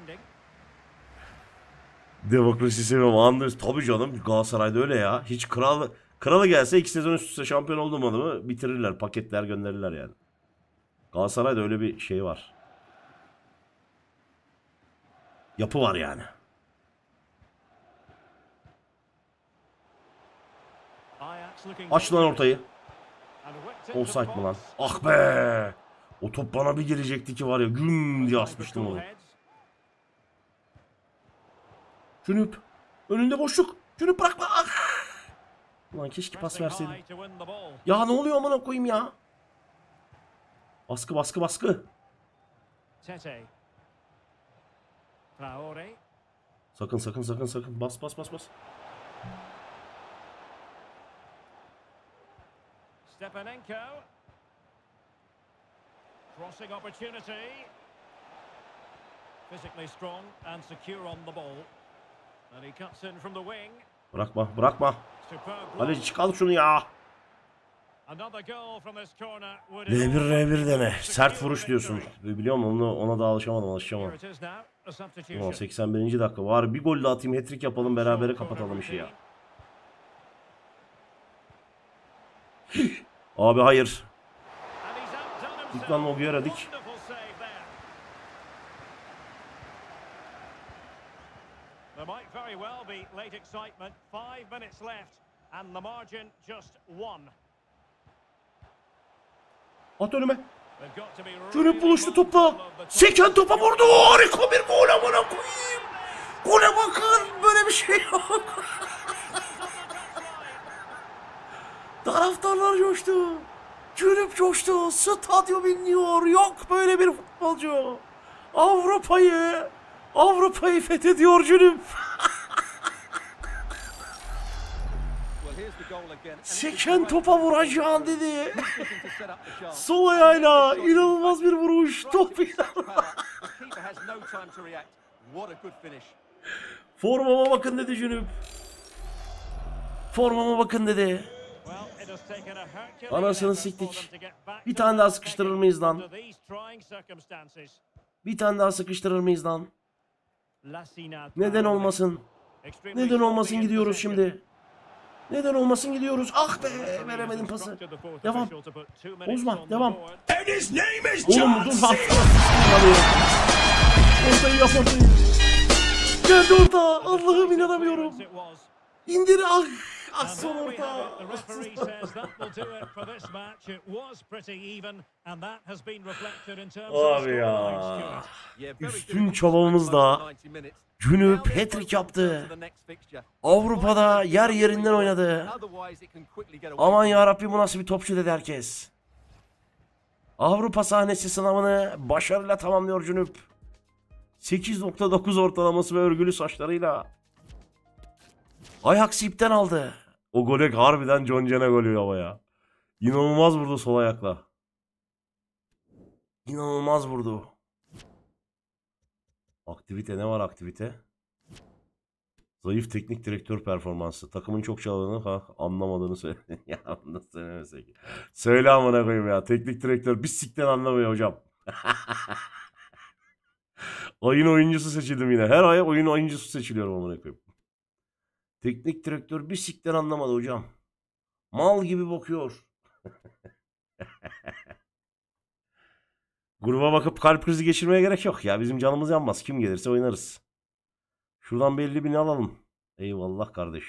Demokrasi seviyorum. Anders tabii canım Galatasaray'da öyle ya. Hiç kralı gelse 2 sezon üst üste şampiyon olmadı mı bitirirler. Paketler gönderirler yani. Galatasaray'da öyle bir şey var. Yapı var yani. Aç lan ortayı. Offside mı lan? Ah be! O top bana bir gelecekti ki var ya güm diye asmıştım onu. Cünüp. Önünde boşluk. Cünüp bırakma. Ah! Ulan keşke pas Pressing verseydim. high to win the ball. Ya ne oluyor amına koyayım ya? Baskı baskı baskı. Tete. Traore. Sakın sakın sakın sakın. Bas bas bas bas. Stepanenko. Crossing opportunity. Physically strong and secure on the ball. And he cuts in from the wing. Bırakma bırakma. Superb Hadi block. çıkal şunu ya. Another goal from this corner would R1 dene. Sert secure vuruş diyorsun. victory. Biliyor musun? Ona da alışamadım Here alışamadım. it is now, a Ulan substitution. 81. dakika. Var bir gol de atayım, hat-trick yapalım, berabere kapatalım işi ya. Abi hayır. And he's outdone himself. Dik lan o bir dik. Wonderful save there. There might very well be late excitement. 5 minutes left and the margin just 1. At önüme. They've got to be Şöyle really buluştu topla. mindful of the time. Seken topa vurdu. Harika bir gol amına koyayım. Gole bakın. Böyle bir şey yok. Taraftarlar coştu. Cünüp coştu. Stadyum inliyor. Yok böyle bir futbolcu. Avrupa'yı fethediyor Cünüp. Well, here's the goal again. And it was Seken great. topa vuracağım dedi. Looking to set up the chance. Sol ayağıyla inanılmaz bir vuruş. Top The keeper has no time to react. What a good finish. Formama bakın dedi Cünüp. Formama bakın dedi. Well, it has taken a Herculean Anasını effort for siktik. them to get back Bir to tane daha the sıkıştırır second mıyız lan? under these trying circumstances. Bir tane daha sıkıştırır mıyız lan? Lassina Neden Traore. olmasın? Extremely Neden olmasın strong in gidiyoruz possession. şimdi? Neden olmasın gidiyoruz? Ah be veremedim pası. Devam. Bozma devam. Oğlum dur lan. Ortayı yap ortayı. Geldi orta. Allah'ım inanamıyorum. İndir ah. Ah son orta. Abi ya. Üstün çabamızla Cünüp hat-trick yaptı. Avrupa'da yer yerinden oynadı. Aman yarabbi bu nasıl bir topçu dedi herkes. Avrupa sahnesi sınavını başarıyla tamamlıyor Cünüp. 8.9 ortalaması ve örgülü saçlarıyla. Ajax ipten aldı. O gole harbiden John Cena golü havaya. İnanılmaz vurdu sol ayakla. İnanılmaz vurdu. Aktivite ne var aktivite? Zayıf teknik direktör performansı. Takımın çok çaladığını anlamadığını söyle. Ya nasıl söylemesek. Söyle amına koyayım ya. Teknik direktör bir sikten anlamıyor hocam. Oyun oyuncusu seçildim yine. Her ay oyun oyuncusu seçiliyorum amına koyayım. Teknik direktör bir sikten anlamadı hocam. Mal gibi bakıyor. Gruba bakıp kalp krizi geçirmeye gerek yok ya. Bizim canımız yanmaz. Kim gelirse oynarız. Şuradan bir 50.000 alalım. Eyvallah kardeş.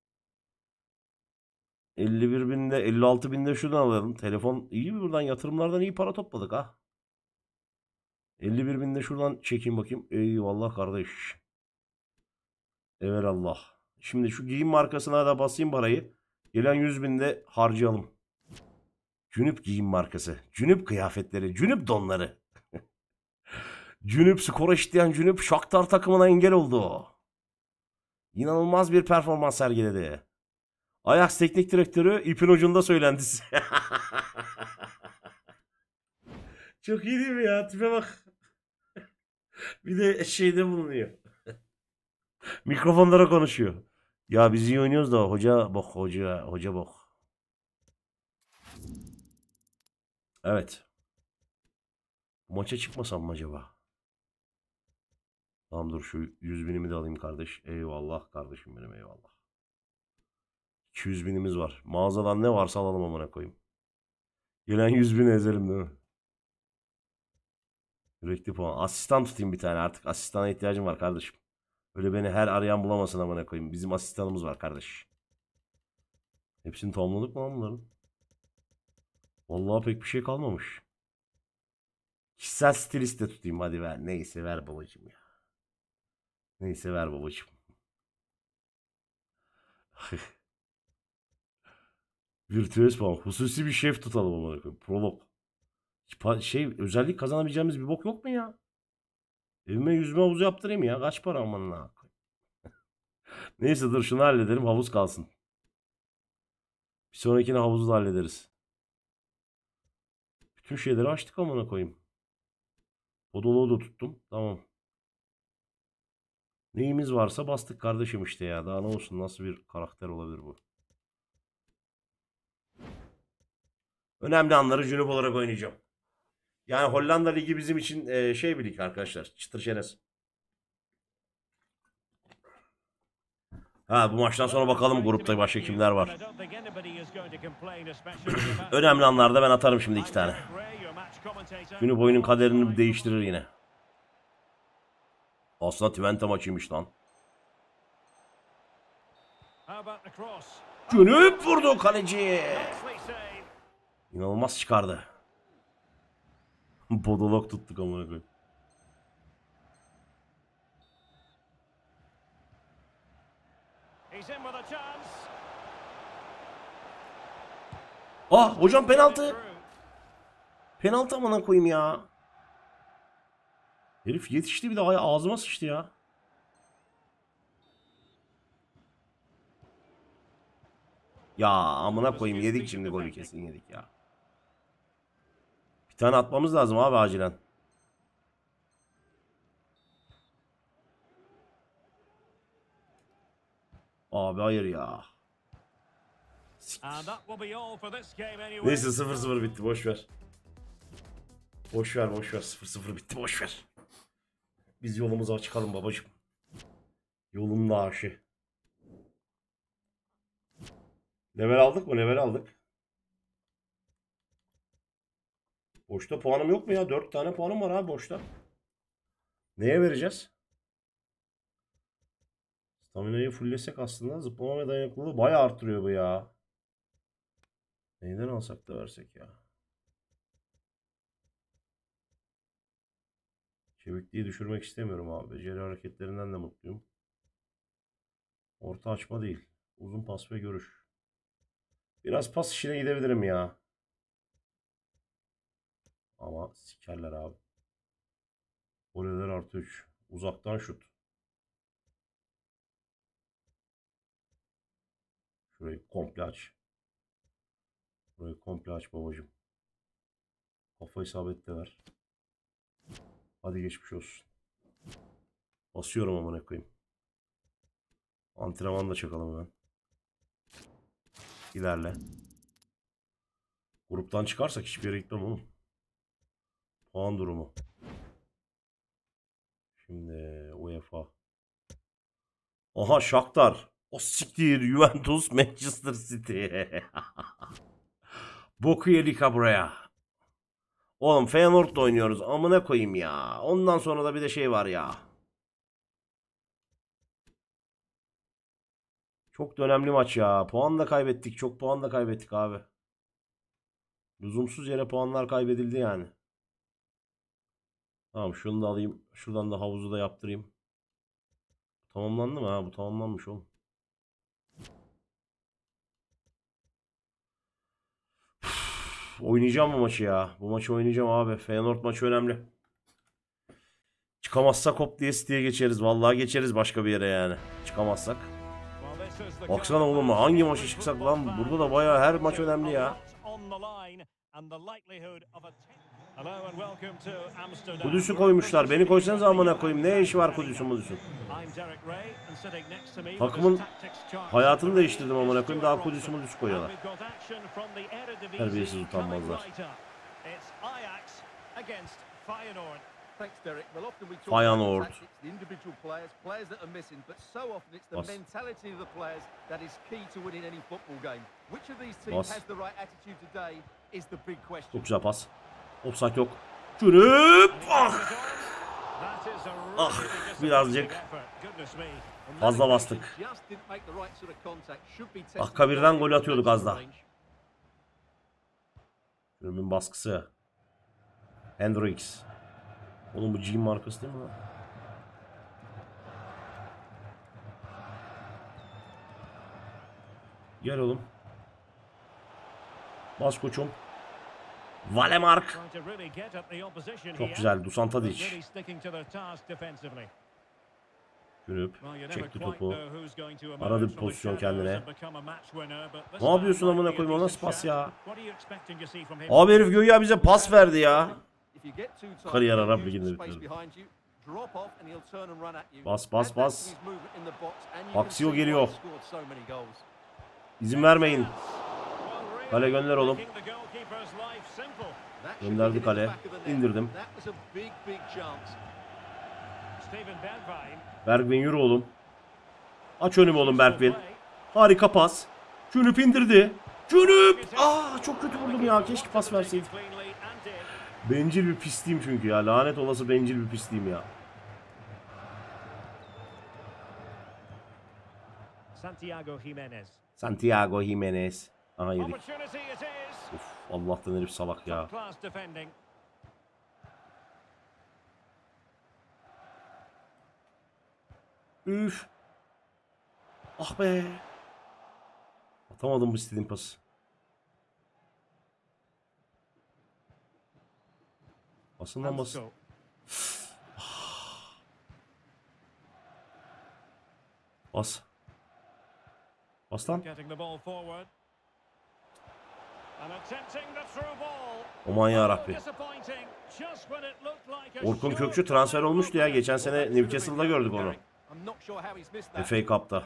51.000'de 56.000'de şuradan alalım. Telefon iyi mi buradan? Yatırımlardan iyi para topladık ha. 51.000'de şuradan çekeyim bakayım. Eyvallah kardeş. Evelallah. Şimdi şu giyim markasına da basayım parayı. Gelen 100.000'de harcayalım. Cünüp giyim markası. Cünüp kıyafetleri. Cünüp donları. Cünüp skor eşitleyen Cünüp Shakhtar takımına engel oldu. İnanılmaz bir performans sergiledi. Ajax teknik direktörü ipin ucunda söylentisi. Çok iyi değil mi ya? Tipe bak. Bir de şeyde bulunuyor. Mikrofonlara konuşuyor. Ya biz iyi oynuyoruz da hoca bok hoca bok. Evet. Maça çıkmasam mı acaba? Tamam dur şu 100.000'imi de alayım kardeş. Eyvallah kardeşim benim eyvallah. 200.000'imiz var. Mağazadan ne varsa alalım amına koyayım. Gelen 100.000'i ezelim değil mi? Yürekli puan. Asistan tutayım bir tane artık. Asistana ihtiyacım var kardeşim. Öyle beni her arayan bulamasın amına koyayım. Bizim asistanımız var kardeş. Hepsini tamamladık mı lan bunların? Vallahi pek bir şey kalmamış. Kişisel stilist de tutayım hadi ver. Neyse ver babacığım ya. Neyse ver babacığım. Virtüöz puan. Hususi bir şef tutalım amına koyayım. Prolog. Özellik kazanabileceğimiz bir bok yok mu ya? Evime yüzme havuzu yaptırayım ya. Kaç para aman. Neyse dur şunu halledelim. Havuz kalsın. Bir sonrakine havuzu da hallederiz. Bütün şeyleri açtık amına koyayım. Podoloğu da tuttum. Tamam. Neyimiz varsa bastık kardeşim işte ya. Daha ne olsun, nasıl bir karakter olabilir bu? Önemli anları Jünüp olarak oynayacağım. Yani Hollanda Ligi bizim için bir lig arkadaşlar. Çıtır çerez. Ha, bu maçtan sonra bakalım grupta başka kimler var. Önemli anlarda ben atarım şimdi 2 tane. Jünüp oyunun kaderini değiştirir yine. Aslında Twente maçıymış lan. Jünüp vurdu kaleci. İnanılmaz çıkardı. Podolog tuttuk amına koyayım. Ah hocam, penaltı. Penaltı amına koyayım ya. Herif yetişti, bir de ağzıma sıçtı ya. Ya amına koyayım, yedik şimdi golü, kesin yedik ya. Bir tane atmamız lazım abi acilen. Abi hayır ya. Neyse 0-0 bitti, boş ver. Boş ver 0-0 bitti, boş ver. Biz yolumuza çıkalım babacığım. Yolun aşı. Level aldık mı? Level aldık. Boşta puanım yok mu ya? 4 tane puanım var abi boşta. Neye vereceğiz? Stamina'yı fullesek aslında zıplama ve dayanıklılığı bayağı arttırıyor bu ya. Neyden alsak da versek ya. Çevikliği düşürmek istemiyorum abi. Beceri hareketlerinden de mutluyum. Orta açma değil. Uzun pas ve görüş. Biraz pas işine gidebilirim ya. Ama sikerler abi. Voleler artı 3. Uzaktan şut. Şurayı komple aç. Burayı komple aç babacığım. Kafa isabet de ver. Hadi geçmiş olsun. Basıyorum amına koyayım. Antrenman da çakalım hemen. İlerle. Gruptan çıkarsak hiçbir yere gitmem oğlum. Puan durumu. Şimdi UEFA. Aha Shakhtar. O siktir, Juventus, Manchester City. Boku yedik ha buraya. Oğlum Feyenoord'la oynuyoruz. Amına koyayım ya. Ondan sonra da bir de şey var ya. Çok da önemli maç ya. Puan da kaybettik. Çok puan da kaybettik abi. Lüzumsuz yere puanlar kaybedildi yani. Tamam, şunu da alayım. Şuradan da havuzu da yaptırayım. Tamamlandı mı? Ha, bu tamamlanmış oğlum. Oynayacağım bu maçı ya. Bu maçı oynayacağım abi. Feyenoord maçı önemli. Çıkamazsak hop diye City'ye geçeriz. Vallahi geçeriz başka bir yere yani. Çıkamazsak. Baksana oğlum, hangi maça çıksak lan. Burada da bayağı her maç önemli ya. Kudüs'ü koymuşlar. Beni koysanız amına koyayım. Ne işi var Kudüs'ün? Takımın hayatını değiştirdim amına koyayım. Daha Kudüs'ü koyuyorlar. Terbiyesiz, utanmazlar. Thanks, Derek. Well, often we talk Feyenoord. about the tactics, the individual players that are missing, but so often it's the mentality of the players that is key to winning any football game. Which of these teams has the right attitude today is the big question. Çok güzel pas. Offside yok. Çürüp! Ah! Ah! Birazcık fazla bastık. Dakika birden gol atıyorduk az daha. Çürüp'ün baskısı. Hendricks. Oğlum bu G markası değil mi lan? Gel oğlum. Bas koçum. Valemark. Çok güzel. Dusan Tadic. Günüp çekti topu. Aradı bir pozisyon kendine. Ne yapıyorsun amına koyayım, o nasıl pas ya? Abi herif güya bize pas verdi ya. Kariyer Arap Ligi'nde bitirdi. Bas bas bas. Aksiyo geliyor. İzin vermeyin. Kale gönder oğlum. Gönderdi kale. İndirdim. Bergwijn yürü oğlum. Aç önümü oğlum Bergwijn. Harika pas. Cünüp indirdi. Cünüp! Çok kötü vurdum ya. Keşke pas verseydim. Bencil bir pisliğim çünkü ya. Lanet olası bencil bir pisliğim ya. Santiago Jimenez. Aha yedik. Of, Allah'tan herif salak ya. Üf. Ah be. Atamadım bu istediğim pası. Basın lan basın. Bas. Bas lan. Aman yarabbi. Orkun Kökçü transfer olmuştu ya. Geçen sene Newcastle'da gördük onu. FA Cup'ta.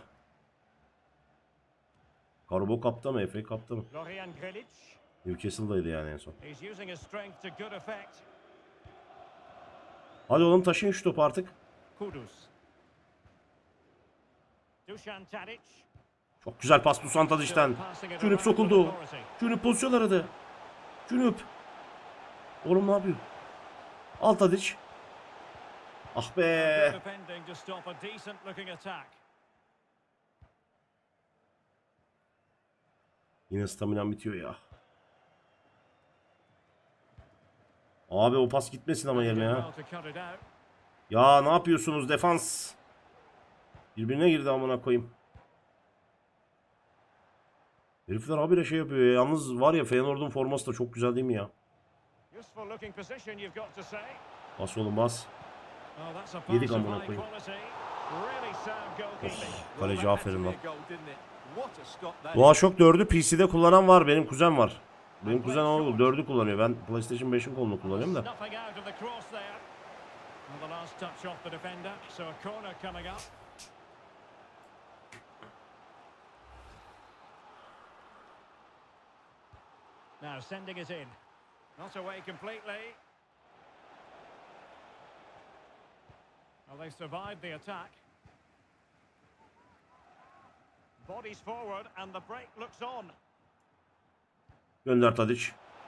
Carabao Cup'ta mı? FA Cup'ta mı? Newcastle'daydı yani en son. Hadi oğlum taşıyın şu topu artık. Çok güzel pas Dusan Tadic'ten. Cünüp sokuldu. Cünüp pozisyon aradı. Cünüp. Oğlum ne yapıyor? Al Tadic. Ah be. Yine staminam bitiyor ya. Abi o pas gitmesin ama yerine ya. Ya ne yapıyorsunuz defans? Birbirine girdi amına koyayım. Herifler habire şey yapıyor ya. Yalnız var ya, Feyenoord'un forması da çok güzel değil mi ya? Bas oğlum bas. Yedik amına koyayım. Kaleci aferin lan. DualShock 4'ü PC'de kullanan var. Benim kuzen var. Benim kuzen 4'ü kullanıyor. Ben PlayStation 5'in kolunu kullanıyorum da. Now sending it in. Not away completely. Well, they survived the attack. Bodies forward and the break looks on. Gönder Tadic.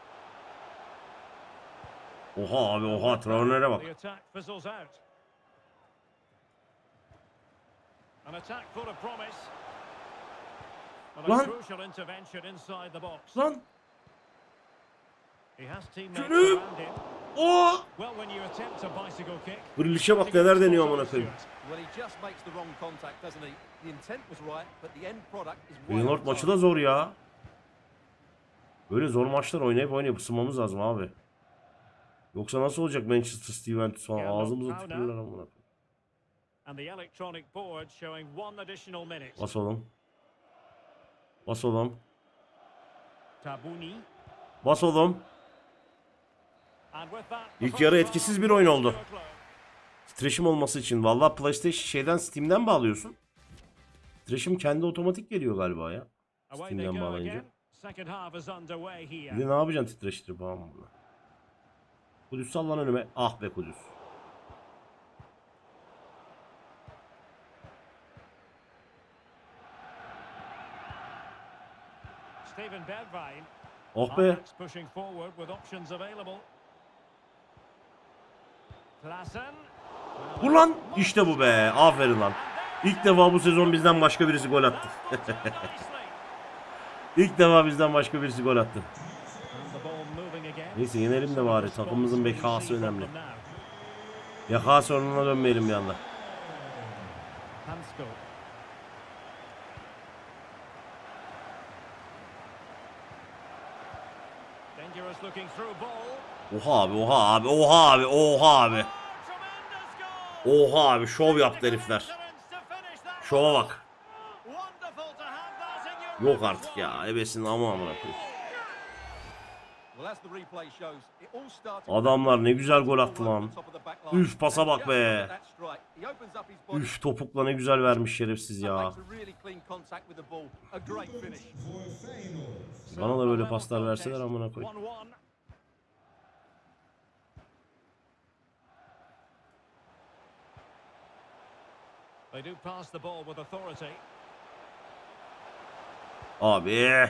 Oha abi oha, Traore'lere bak. The attack fizzles out. An attack full of promise. Lan. Crucial intervention inside the box. Lan. He has teammates around him. Oh! Well, when you attempt a bicycle kick. Brilişe bak neler deniyor amına koyayım. Feyenoord maçı da zor ya. Böyle zor maçlar oynayıp ısınmamız lazım abi. Yoksa nasıl olacak Manchester City, Juventus falan, ağzımıza tükürürler amına koyayım. Bas oğlum. Bas oğlum. Bas oğlum. İlk yarı etkisiz bir oyun oldu. Titreşim olması için. Vallahi PlayStation Steam'den bağlıyorsun. Titreşim kendi otomatik geliyor galiba ya. Steam'den bağlayınca. Bir de ne yapacaksın titreştirip falan bunu. Kudüs sallan önüme. Ah be Kudüs. Oh be. Ulan işte bu be. Aferin lan. İlk defa bu sezon bizden başka birisi gol attı. İlk defa bizden başka birisi gol attı. Neyse yenelim de bari. Takımımızın bekası önemli. Yaka sorununa dönmeyelim bir anda. dangerous looking through ball. Oha abi, oha abi, oha abi, oha abi. Oha abi, şov yaptı herifler. Şova bak. Yok artık ya, ebesin ama amına koyayım. Adamlar ne güzel gol attı lan. Üf, pasa bak be. Üf, topukla ne güzel vermiş şerefsiz ya. Bana da böyle paslar verseler amına koyayım. They do pass the ball with authority. Abi.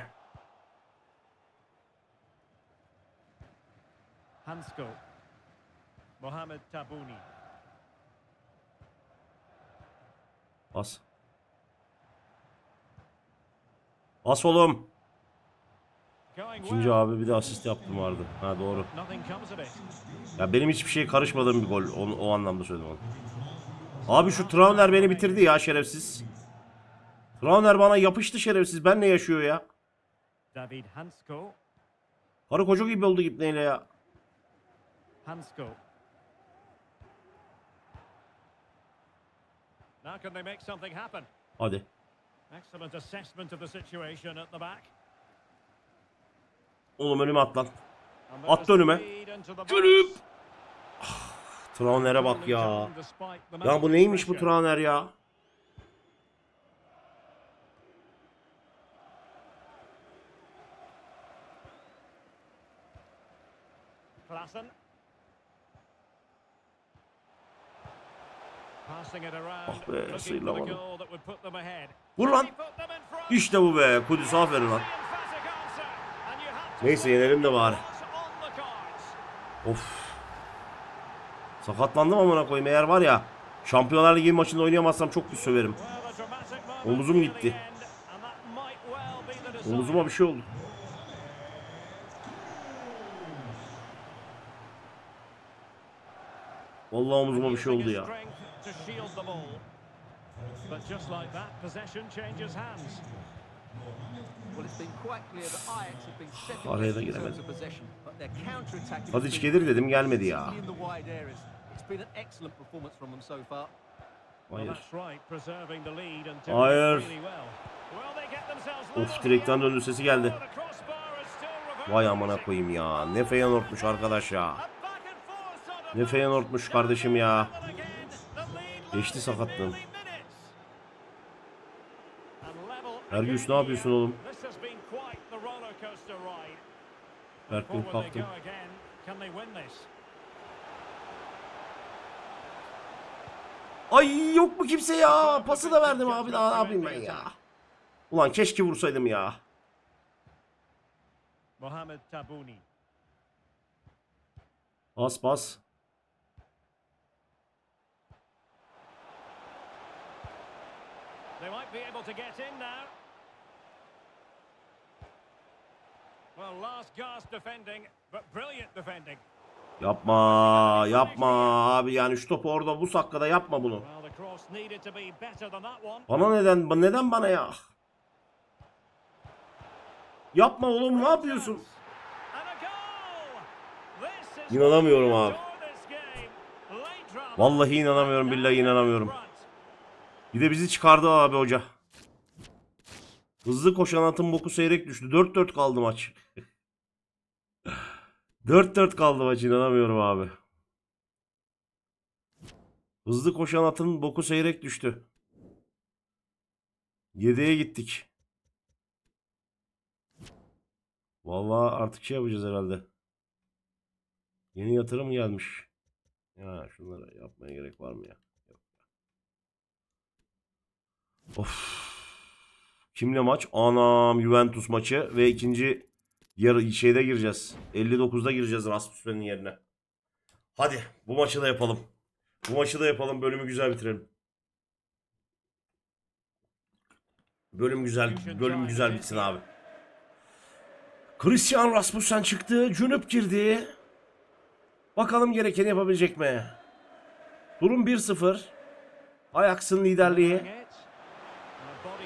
Hansko. Mohamed Tabuni. Bas. Bas oğlum. İkinci abi bir de asist yaptım vardı. Ha doğru. Ya benim hiçbir şeye karışmadığım bir gol. O anlamda söyledim onu. Abi şu Trauner beni bitirdi ya şerefsiz. Trauner bana yapıştı şerefsiz. Ben ne yaşıyor ya? David Hansko. Karı koca gibi oldu ipneyle ya. Hansko. Now can they make something happen? Hadi. Excellent assessment of the situation at the back. Oğlum önüme at lan. Attı önüme. Gülüp. Trauner'e bak ya. Ya bu neymiş bu Trauner ya? Klassen. Passing it around. Ah be, Looking for the sıyıramadım. goal that would put them ahead. Vur lan. İşte bu be. Kudüs aferin lan. Neyse yenelim de bari. Of. Sakatlandım amına koyayım. Eğer var ya Şampiyonlar Ligi maçında oynayamazsam çok bir söverim. Omuzum gitti. Omuzuma bir şey oldu. Vallahi omuzuma bir şey oldu ya. Araya da giremedim. Hadi hiç gelir dedim, gelmedi ya. Hayır. Hayır. Of, direkten döndü, sesi geldi. Vay amına koyayım ya. Ne Feyenoord'muş arkadaş ya. Ne Feyenoord'muş kardeşim ya. Geçti sakatlığın. Ergüç ne yapıyorsun oğlum? Berk'in kalktım. Ay yok mu kimse ya? Pası da verdim abi, daha ne yapayım ben ya? Ulan keşke vursaydım ya. Mohamed Tabuni. Bas bas. They might be able to get in now. Well, last gasp defending, but brilliant defending. Yapma, yapma abi, yani şu topu orada bu dakikada yapma bunu. Bana neden bana ya? Yapma oğlum, ne yapıyorsun? İnanamıyorum abi. Vallahi inanamıyorum, billahi inanamıyorum. Bir de bizi çıkardı abi hoca. Hızlı koşan atın boku seyrek düştü. 4-4 kaldı maç. 4-4 kaldı maç, inanamıyorum abi. Hızlı koşan atın boku seyrek düştü. 7'ye gittik. Vallahi artık şey yapacağız herhalde. Yeni yatırım gelmiş. Ya şunları yapmaya gerek var mı ya? Yok. Of. Kimle maç? Anam, Juventus maçı ve ikinci yarı şeyde gireceğiz. 59'da gireceğiz Rasmussen'in yerine. Hadi bu maçı da yapalım. Bu maçı da yapalım. Bölümü güzel bitirelim. Bölüm güzel bitsin abi. Christian Rasmussen çıktı. Cünüp girdi. Bakalım gerekeni yapabilecek mi? Durum 1-0. Ajax'ın liderliği.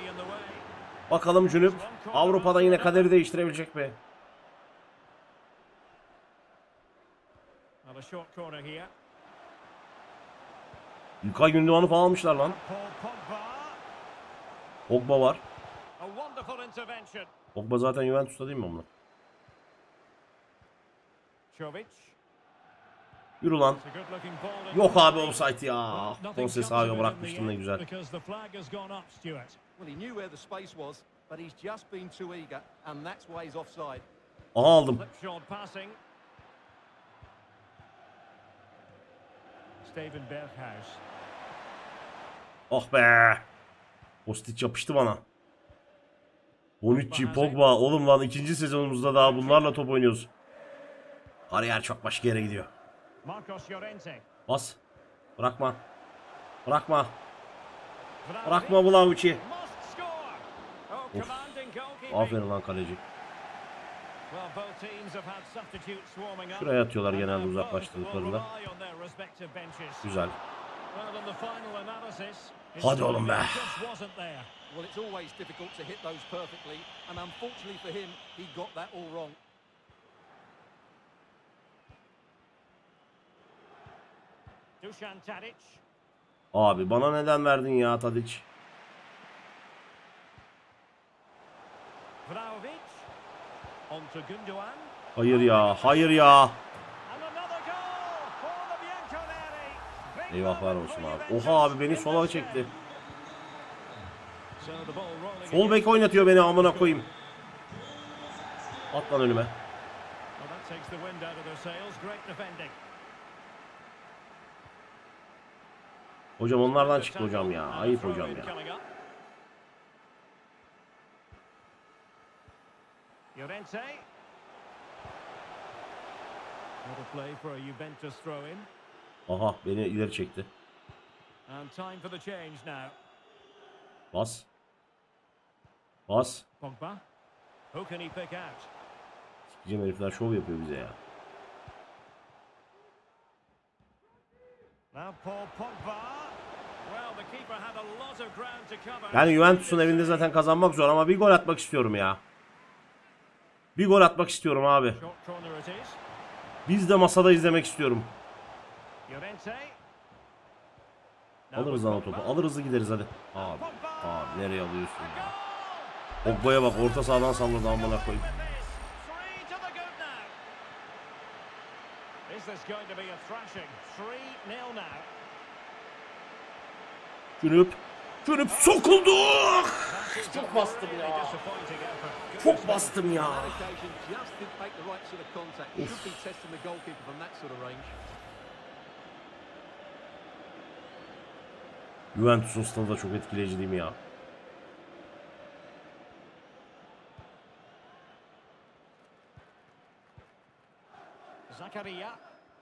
Bakalım Cünüp Avrupa'da yine kaderi değiştirebilecek mi? Well, a short corner here. İlkay Gündoğan'ı falan almışlar lan. Paul Pogba. Pogba var. A wonderful intervention. Pogba zaten Juventus'ta değil mi onunla? Jovic. Yürü lan. It's a good-looking ball in. Yok abi offside ya. Nothing Konses comes of it abi in bırakmıştım the ne end güzel. because the flag has gone up, Stuart. Well, he knew where the space was, but he's just been too eager, and that's why he's offside. Aha aldım. Slipshod passing. Steven Berghuis. Oh be. Kostic yapıştı bana. Bonucci, Pogba. Oğlum lan ikinci sezonumuzda daha bunlarla top oynuyoruz. Kariyer çok başka yere gidiyor. Marcos Llorente. Bas. Bırakma. Bırakma. Bırakma Vlahovic'i. Must score. Oh, Of. commanding goalkeeping. Aferin lan kaleci. Well, both teams have had substitutes swarming up. Şuraya atıyorlar And genelde now both uzaklaştırdıklarında. will rely on their respective benches. Güzel. Well, in the final analysis, his Hadi oğlum be. timing just wasn't there. Well, it's always difficult to hit those perfectly, and unfortunately for him, he got that all wrong. Dusan Tadic. Abi bana neden verdin ya Tadic? Vlahovic. On to Gundogan. Hayır ya. Hayır ya. And another goal for the Bianconeri. Big Eyvahlar moment olsun for abi. Juventus Oha abi beni in sola this çekti. game. So the ball rolling Sol bek oynatıyor beni amına koyayım. At lan önüme. Well, that takes the wind out of their sails. Great defending. Hocam onlardan çıktı hocam ya. Ayıp hocam ya. Llorente. What a play for a Juventus throw in. Aha beni ileri çekti. And time for the change now. Bas. Bas. Pogba. Who can he pick out? Sikeceğim herifler şov yapıyor bize ya. Now Paul Pogba. Well, the keeper had a lot of ground to cover. Yani Juventus'un evinde zaten kazanmak zor ama bir gol atmak istiyorum ya. Bir gol atmak istiyorum abi. Short corner it is. Biz de masada izlemek istiyorum. Llorente. Alırız lan o topu. Alırız da gideriz hadi. Abi. Abi nereye alıyorsun ya? Pogba'ya bak orta sahadan salladı amına koyayım. Is this going to be a thrashing? 3-0 now. Cünüp sokuldu. Çok bastım ya. Çok bastım ya. On that occasion, just didn't make the right sort of contact. Should be testing the goalkeeper from that sort of range. Juventus'un stadı da çok etkileyici değil mi ya? Zakaria.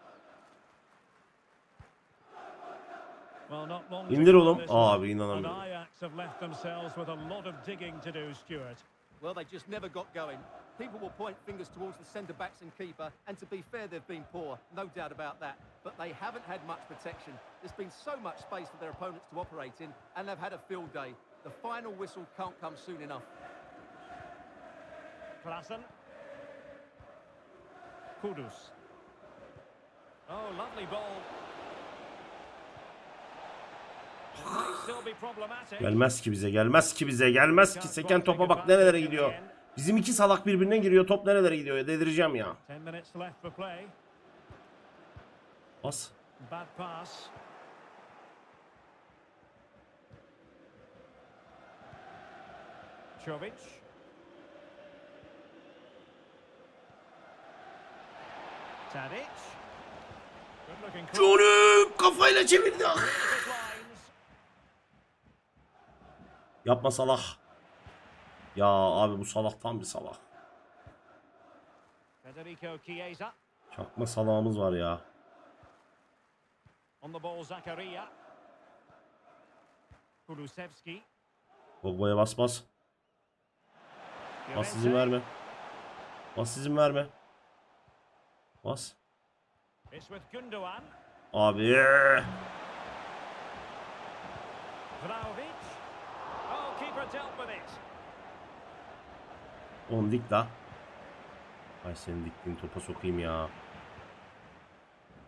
Well, not long İndir oğlum. Abi inanamıyorum. Ajax have left themselves with a lot of digging to do, Stuart. Well, they just never got going. People will point fingers towards the centre-backs and keeper, and to be fair, they've been poor, no doubt about that. But they haven't had much protection. There's been so much space for their opponents to operate in, and they've had a field day. The final whistle can't come soon enough. Klassen. Kudus. Oh, lovely ball. It may still be problematic. Gelmez ki bize, gelmez ki bize, gelmez ki. Seken topa bak nerelere gidiyor. Bizim iki salak birbirine giriyor. Top nerelere gidiyor ya? Delireceğim ya. 10 minutes left for play. Bas. Bad pass. Jovic. Tadic. Good looking cross. Cünüp kafayla çevirdi. Ah. Good lines. Yapma Salah. Ya abi bu Salah tam bir Salah. Federico Chiesa. Çakma Salah'ımız var ya. On the ball, Zakaria. Kulusevski. Pogba'ya bas bas. Bas izin verme. Bas izin verme. Bas. It's with Gundogan. Abi. Vlahovic. Oh, keeper dealt with it. Oğlum dik la. Ay senin diktiğin topa sokayım ya.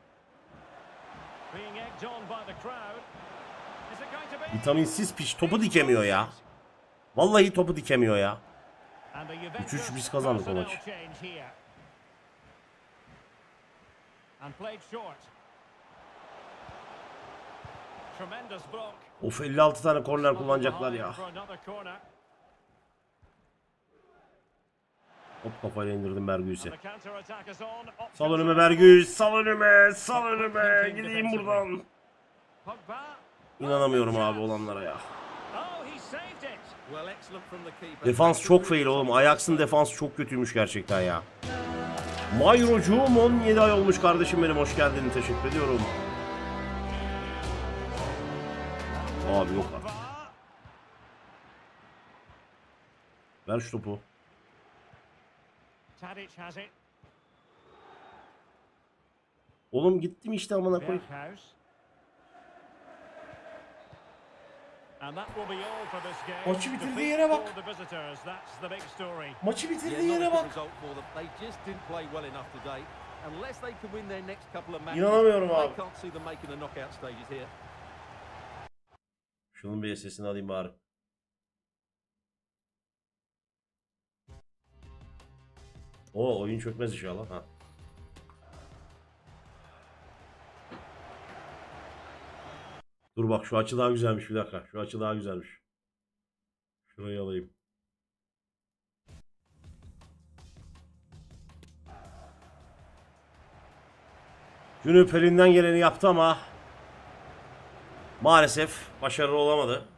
Being egged on by the crowd. Is it going to be? Vitaminsiz piç topu dikemiyor ya. Vallahi topu dikemiyor ya. And the 3-3 biz kazandık o personnel maçı. change here. And played short. Tremendous block. Of 56 tane korner kullanacaklar ya. For another corner. Hop kafayla indirdim Bergüz'e. The counter attack is on. Sal önüme Bergüz. Sal önüme. Sal önüme. Gideyim buradan. Pogba. İnanamıyorum abi olanlara ya. Oh, he saved it. Well, excellent from the keeper. Defans çok fail oğlum. Ajax'ın defansı çok kötüymüş gerçekten ya. Mayrocuğum 17 ay olmuş kardeşim benim. Hoş geldin. Teşekkür ediyorum. Abi yok artık. Ver şu topu. Tadic has it. Oğlum gittim işte amına koy. Berghuis. And that will be all for this game. Maçı bitirdiği Defeat yere bak. for the visitors. That's the big story. Maçı Yeah, bitirdiği not a yere good bak. result for them. They just didn't play well enough today. Unless they can win their next couple of matches, İnanamıyorum they abi. can't see them making the knockout stages here. Şunun bir sesini alayım bari. O oyun çökmez inşallah. Ha. Dur bak şu açı daha güzelmiş bir dakika. Şu açı daha güzelmiş. Şurayı alayım. Cüneyt elinden geleni yaptı ama maalesef başarılı olamadı.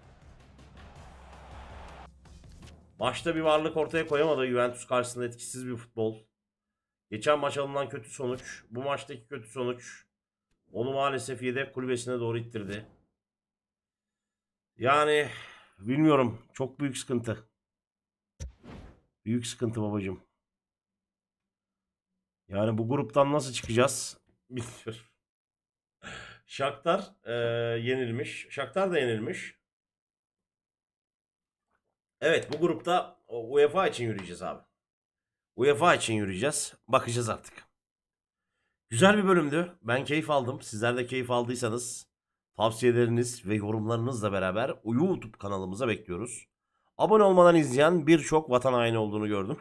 Maçta bir varlık ortaya koyamadı. Juventus karşısında etkisiz bir futbol. Geçen maç alınan kötü sonuç, bu maçtaki kötü sonuç onu maalesef yedek kulübesine doğru ittirdi. Yani bilmiyorum. Çok büyük sıkıntı. Büyük sıkıntı babacığım. Yani bu gruptan nasıl çıkacağız? Bilmiyorum. Shakhtar yenilmiş. Shakhtar da yenilmiş. Evet bu grupta UEFA için yürüyeceğiz abi. UEFA için yürüyeceğiz. Bakacağız artık. Güzel bir bölümdü. Ben keyif aldım. Sizler de keyif aldıysanız tavsiyeleriniz ve yorumlarınızla beraber YouTube kanalımıza bekliyoruz. Abone olmadan izleyen birçok vatan haini olduğunu gördüm.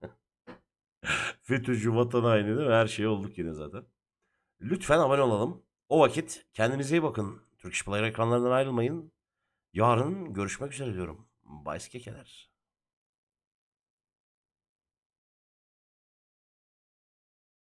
FETÖ'cü vatan haini değil mi? Her şey olduk yine zaten. Lütfen abone olalım. O vakit kendinize iyi bakın. Turkish Player ekranlarından ayrılmayın. Yarın görüşmek üzere diyorum. Bay Skekeler.